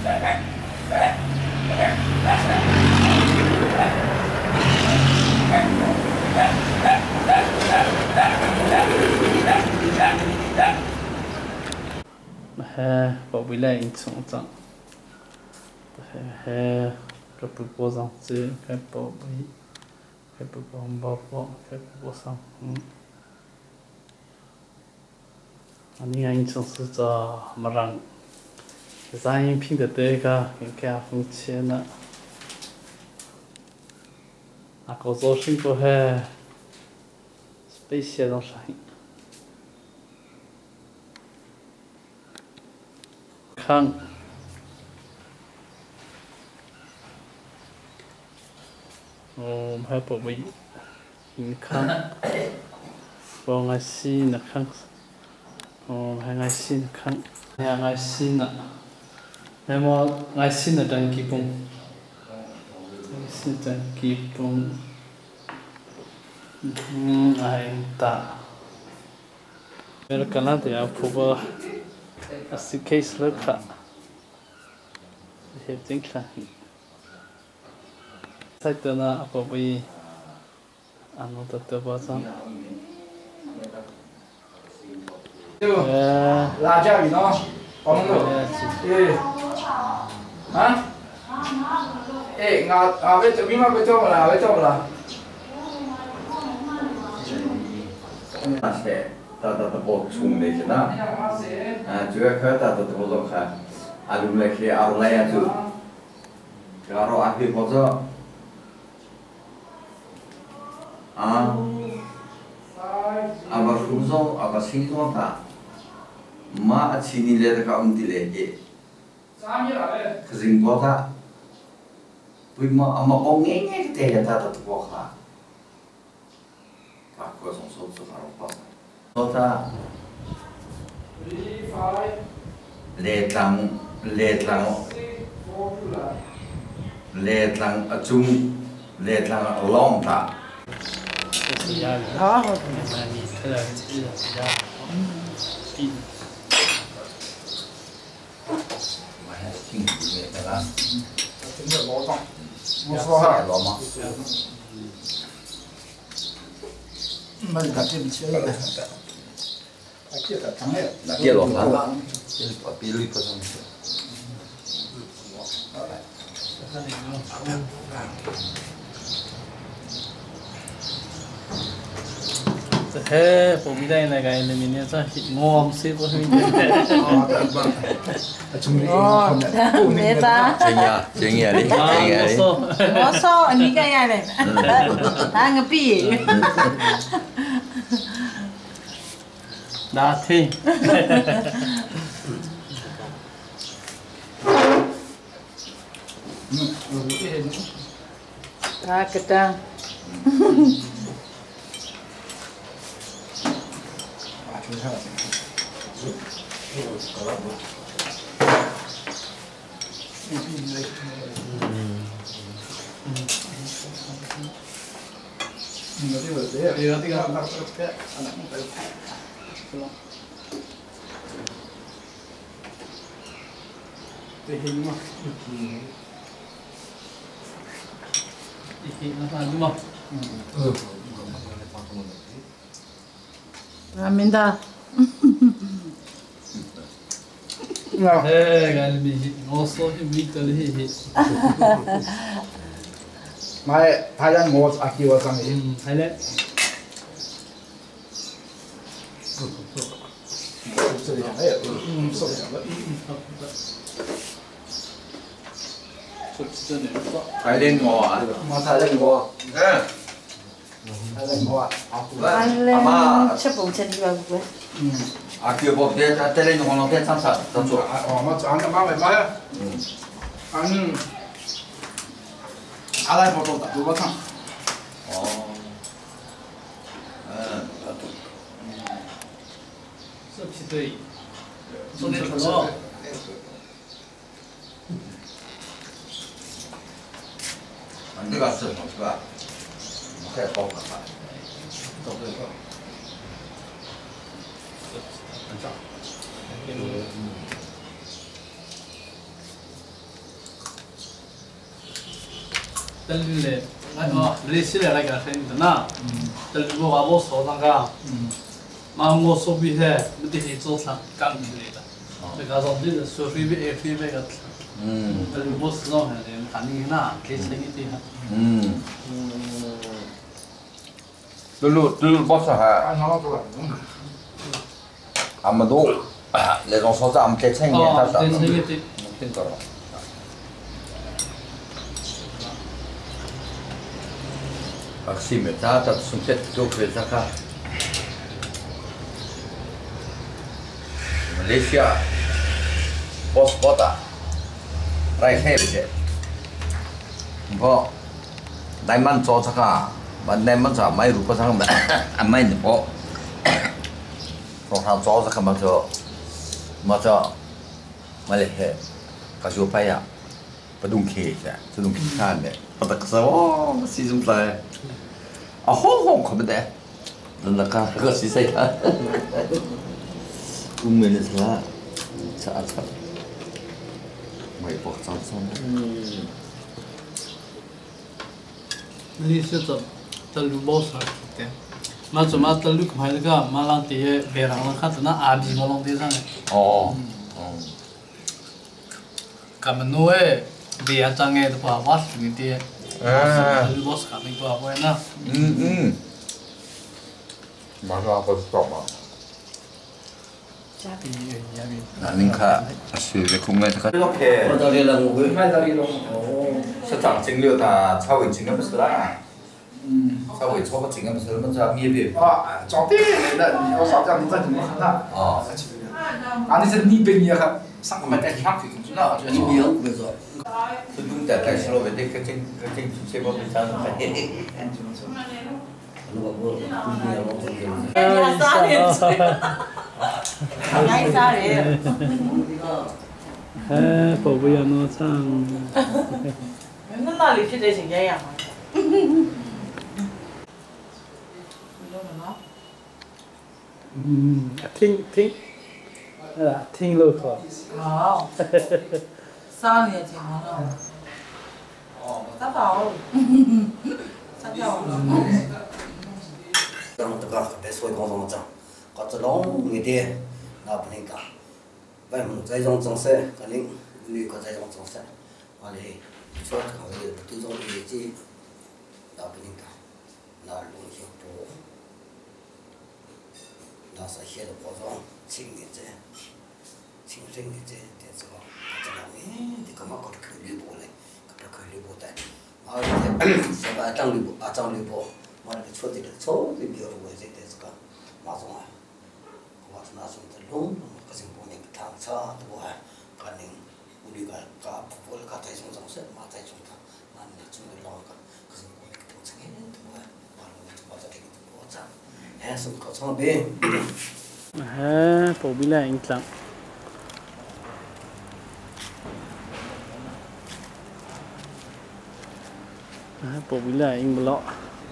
É, Bobilé em São Paulo. É, para proposão de que Bobi, que proposão Bobo, que proposão. Anh anh trong sự cho mà rằng gia đình pin được đấy cả cái cái phương tiện là 啊，搞做生活还被写上啥？看。哦，还不会，你看，我爱心那看，哦，还爱心看，还爱心那，那么爱心那张基本，爱心张基本，嗯，爱打，为了干那点啊，婆婆，啊是 case 了卡，也正常。Saya tena apa bui anu tetap pasang. Ya. Lajar ini, kamu tu. Eh. Hah? Eh, ngah, ngah betul, bima betul lah, betul lah. Masih, tak tak terpok cung ni je na. Ah, juga kau tak tak terpok kan. Alum lagi arulai tu. Kalau akhir pasal. 아, 아마 후소 아마 생소하다. 마 지니레다 가운데레게. 그 생보다 부모 아마 엉eng에 대야다 도보가. 갖고 송소소 바로 봐. 또다 레당 레당 레당 아중 레당 롱다. 好，你特别记得呀，比。 我还挺喜欢的啦。 真的老脏，我说哈。 老吗？ 没他对不起了。他记得长嘞。 那别老了，别不别累不上去。 thế phổ biến đây là cái này mình sẽ ngon xí của mình ngon mẹ ta chính à chính à đi chính à đi có so anh nghĩ cái này đang ngập bì đã thi à cái trang à mình ta eh cái mình ngô số thì mình tới đi mai thái lan ngô aki wa sang đi thái lan thái lên ngô à mà thái lan ngô à thái lan ngô à anh lên chấp bổng chân vào vậy à kia bộ thế thái lên ngô nó thế sang sạch tao chụp ờ mà ăn cái má mày má ăn à lại một tổ tụ bắt thằng 어 섭취도이 손에 들어 안 들어갔어 뭐가 새 거 봐 또 그거 달릴래 아어 레시래 라가 생긴다 달리고 와보 소상가 마음고 소비해 무대히 조상 강들이다 제가 좀들 소비비 에피베가 음 달리고 쓰는 해 가능이나 계획이 음 dulu dulu bos ha amado les gens sont ça am peut-être cinq minutes ça tin karo Aksim ta ta sumset tu kerja Malaysia pos kota right here je bo diamond cho saka ban diamond sa mai rupa sang da amai ne bo so ha cho saka ma cho ma cho Malaysia ka jo pa ya padung ke ja padung ke kan ne pada ka sa oh si zum play a ho ho ko be de la ka ka si sai ka um minutes la saat saat mai po sang sang Malaysia tu terlalu besar, kan? Macam macam terlalu kemana kan? Malang dia berang lah kan, tu nak abis malang dia sana. Oh. Kami nuai biar jangan tu apa ni dia. Ah. Terlalu besar kami tu apa na? Hmm hmm. Mana apa stop ah? Nanin ka si về khung này thì có okay. Ở đây là ngủ mai đây là ngủ. Sẽ chẳng chính liệu ta sau cái chính là bất là. Sau cái sau cái chính là bất là mình ra nghiệp việc. À, trong thế này là có sáu trăm dân chúng nó là. Ờ. Anh ấy sẽ đi bên nhàครับสั่งมาแต่ที่ห้างถึงจุดนั้นจะมีเยอะเลยจ้ะ Tôi đúng tại tại sao về đây cái chính cái chính sẽ có cái sao phải hết. Ngay sao đấy? À, bảo bây giờ nó sang. Nó nào lịch cái đấy chỉ vậy à? Thinh thinh, là thinh lô khó. Ờ. Sao vậy chị nó đâu? Sắp đầu. Sắp đầu. Trong tất cả cái số công dụng trong có cho long người đi là bên cả vậy một cái dòng trong xe cái này người có cái dòng trong xe và để cho các người tự do đi gì là bên cả là luôn hiểu bộ là sẽ hiểu được bao nhiêu chính người thế chính chính người thế thì sao cho nó ấy thì có mà có cái lưu bộ này có cái lưu bộ đấy ở đây sẽ phải trong lưu bộ ở trong lưu bộ mà cái chỗ thì được số thì biểu rồi thế thì sao mà xong rồi mà nó xong thì đúng cáiสิ่งพวกนี้ทางชาตัวกันนึงอุดิกากับพวกเขาใจสงสารเสร็จมาใจสงสารมันเนี่ยจุดลองกันก็สิ่งพวกนี้ต้องสังเกตตัวมาลงมาจะได้ตัวจังแฮะสมก็ช่างเป็นฮะพอบิลาอิงตังฮะพอบิลาอิงบล็อก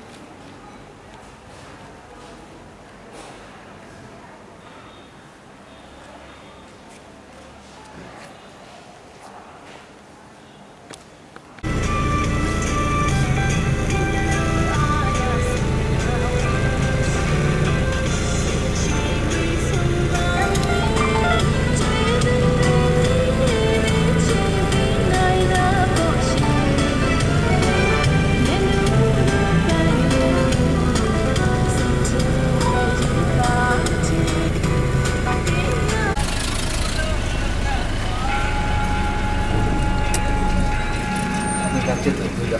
chết rồi bây giờ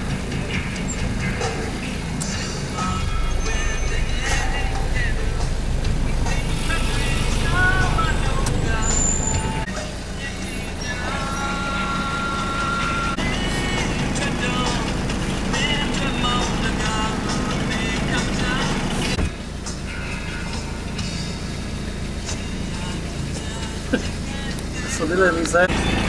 So đây là mình sẽ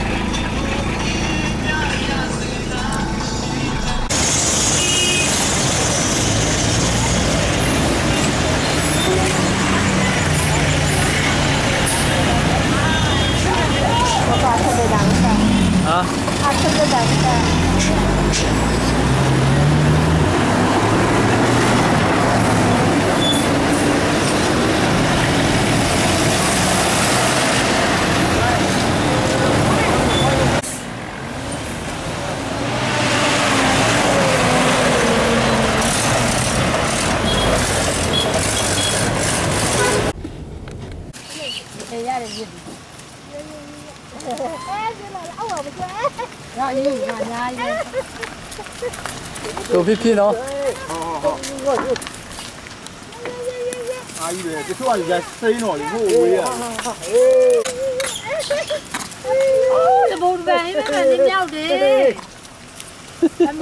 hả? 要一个伢一。 做屁屁喏。 阿姨嘞，这说话人家谁喏？你不会啊？ 哦，这不白，你看你秒的。哎，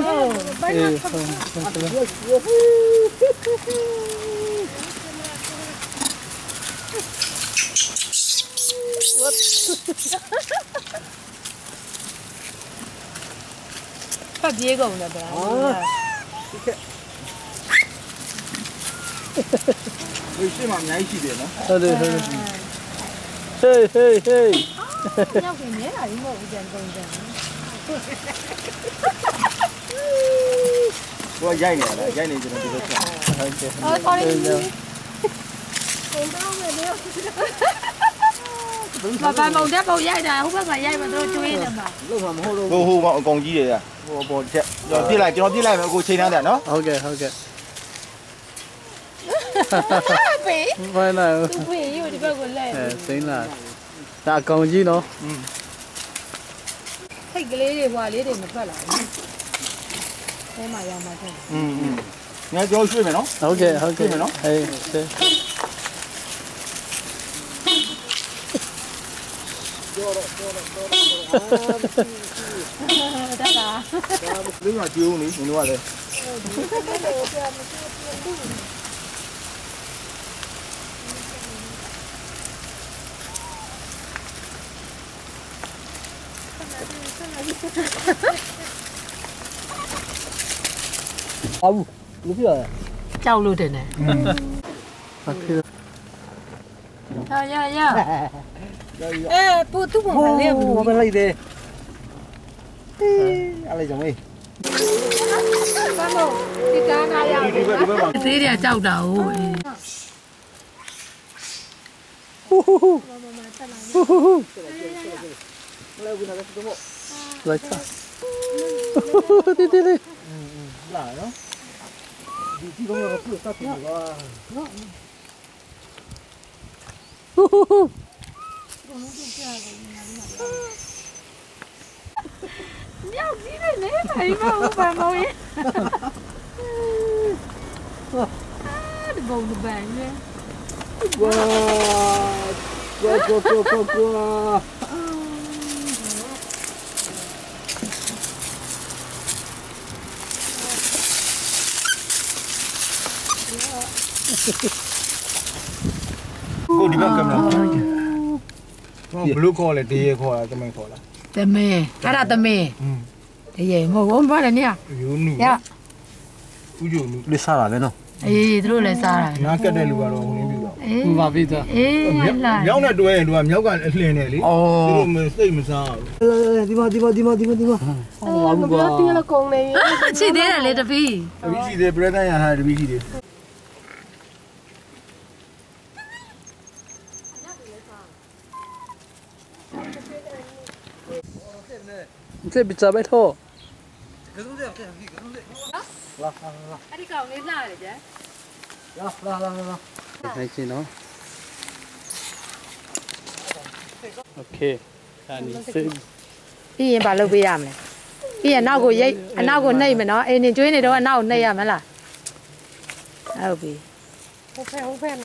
快别搞了呗！啊， 为什么年纪的呢？ 对对对，嘿嘿嘿。 要给你了，你莫无见公正。 我演你了，演你就能这个钱。 哦，好嘞。mà ba màu đáp màu dây này không biết mà dây mà tôi chui nè mà cô hù bọn con gì vậy à cô bọn chết rồi đi lại cho nó đi lại mà cô chơi nào đấy nó ok ok bị phải là tôi bị nhưng mà đi bao giờ lên tính là ta còn gì nó thấy cái lấy đi qua lấy đi một phải lại thế mà giờ mà thôi ừ ừ nghe cho chơi mày nó ok ok mày nó hey đó là đứng mà chiêu này mình qua đây Abu, lu biết Châu luôn thế này. Thôi nha nha. Ê, bố túc một phải liêm. Bố bên đây đi. Ăn lấy giống đi. Ba mồ, đi cá ngay à. Thế thì Châu đầu. Lại sao? Đi đi đi. Lại đó. Đi đi không là cứ sao thì vào. Nhau gì này nè, thấy mà ông bà mồi. À, được bầu được vàng nha. Wow. Wow wow wow wow wow. Cô đi bằng cầm nào? Blue call là đi call là tụi mình call là. Tụi mình, cái đó tụi mình. Thì vậy mà uống bao nhiêu nhá? Dạ. Đi xa là bên nào? Ê, tôi lấy xa rồi. Nó cái đây luôn rồi, không biết đâu. Không vào biết đâu. Ê, là. Nhau này đuôi, đuôi nhau cái lên này đi. Ồ. Mình xây mình sao? Đi mà, đi mà, đi mà, đi mà, đi mà. Ồ, nó biết tiếng là con này. Chỉ thế là lấy được phi. Vị trí đấy, bây giờ nhà hai vị trí đấy. Thế bị chả bét thôi. La, la, la. Đi cầu lên nào để chứ? La, la, la, la. Này chị nó. Ok. Anh xem. Ý em bảo lâu bây giờ này. Ý anh nào của vậy, anh nào của này mà nó, em nên chơi này đâu anh nào này à mà là. Đâu bị. Không phải không phải.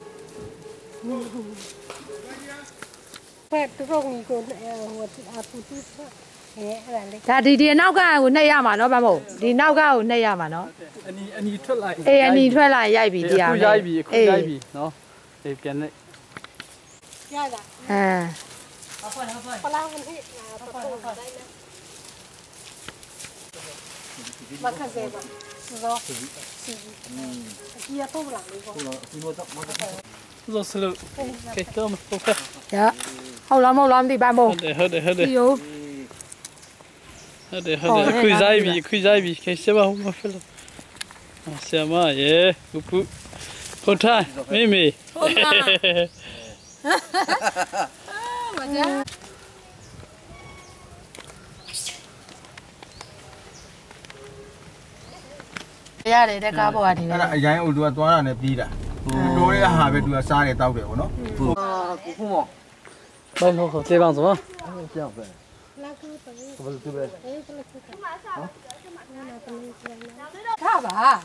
Phải tôi không nghĩ con này hoặc à phụ tu. Đã đi đi nào cả của này à mà nó ba mồ. Đi nào cả của này à mà nó. Anh anh thoát lại. Ê anh thoát lại dạy bị đi à. Không dạy bị, không dạy bị, nó. Để cái này. Dạy à. À. Học rồi, học rồi. Có lao mình hết là tập trung ở đây nè. Mà khăn về mà. Rồi. Kia tôi làm đi con. Rồi xử lý. Cái tôm không phải. Dạ. Không làm không làm thì ba mồ. Hết để hết để hết để. Yêu. Hết để hết để. Khui dạy bị, khui dạy bị. Cái xem mà không phải là. Xem mà, yeah. Upu. Con trai, Mimi. Ya để cá bò thì. Cái này ô đua toán là này pi đã. Đôi cái hà về đua xa để tao được nó. Bây giờ có chế bằng gì không? Kepala tu ber. Thả bà.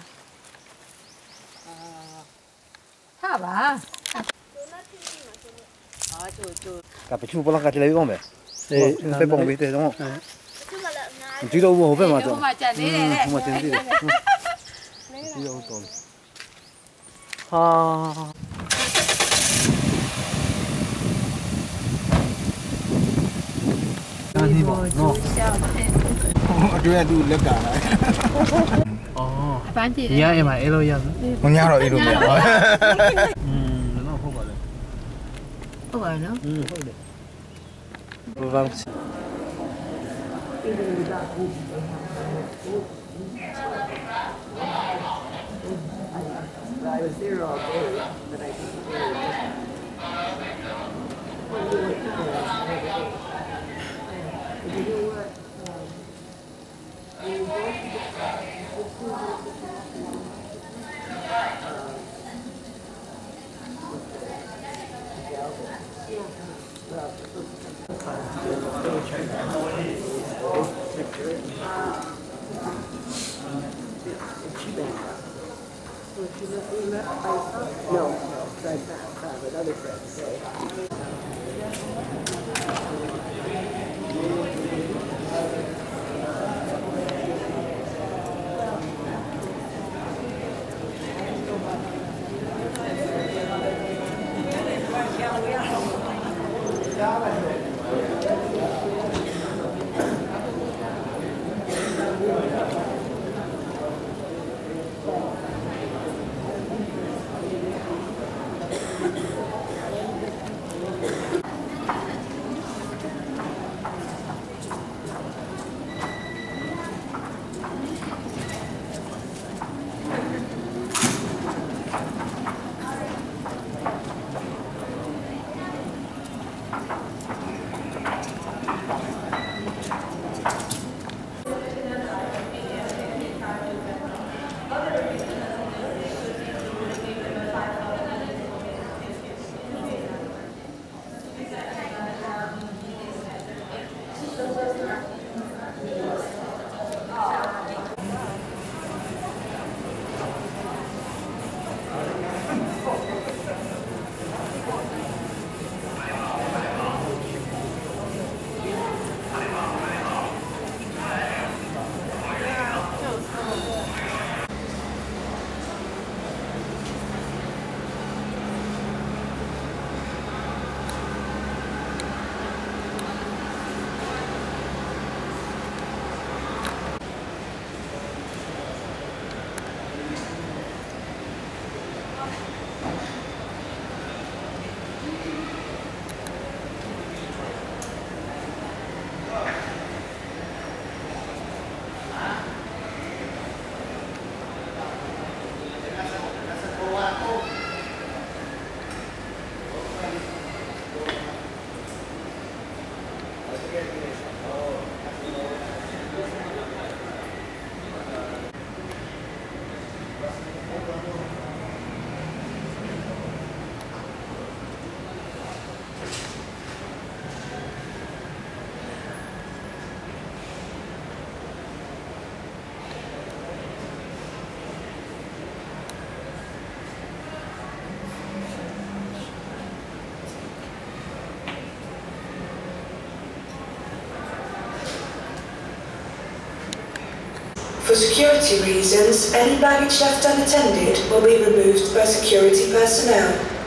Thả bà. Cả phải chụp bao cả chỉ lấy không vậy? Phải bông biết thế đúng không? Chỉ đâu vô phải mà thôi. Không mà chân đi đấy. Không mà chân đi đấy. Chỉ đâu tồn. Ha. Anh bỏ nó. Tôi là đủ lớp cả đấy. Ồ. Bán gì đấy? Dạ em phải elo dân. Không nhớ rồi elo mẹ. Ừ, nó không phải đấy. Không phải nữa. Ừ, không được. Vâng. I was there all day, but I didn't you know what? Um, when you go to no, I found with other friends. So. For security reasons, any baggage left unattended will be removed by security personnel.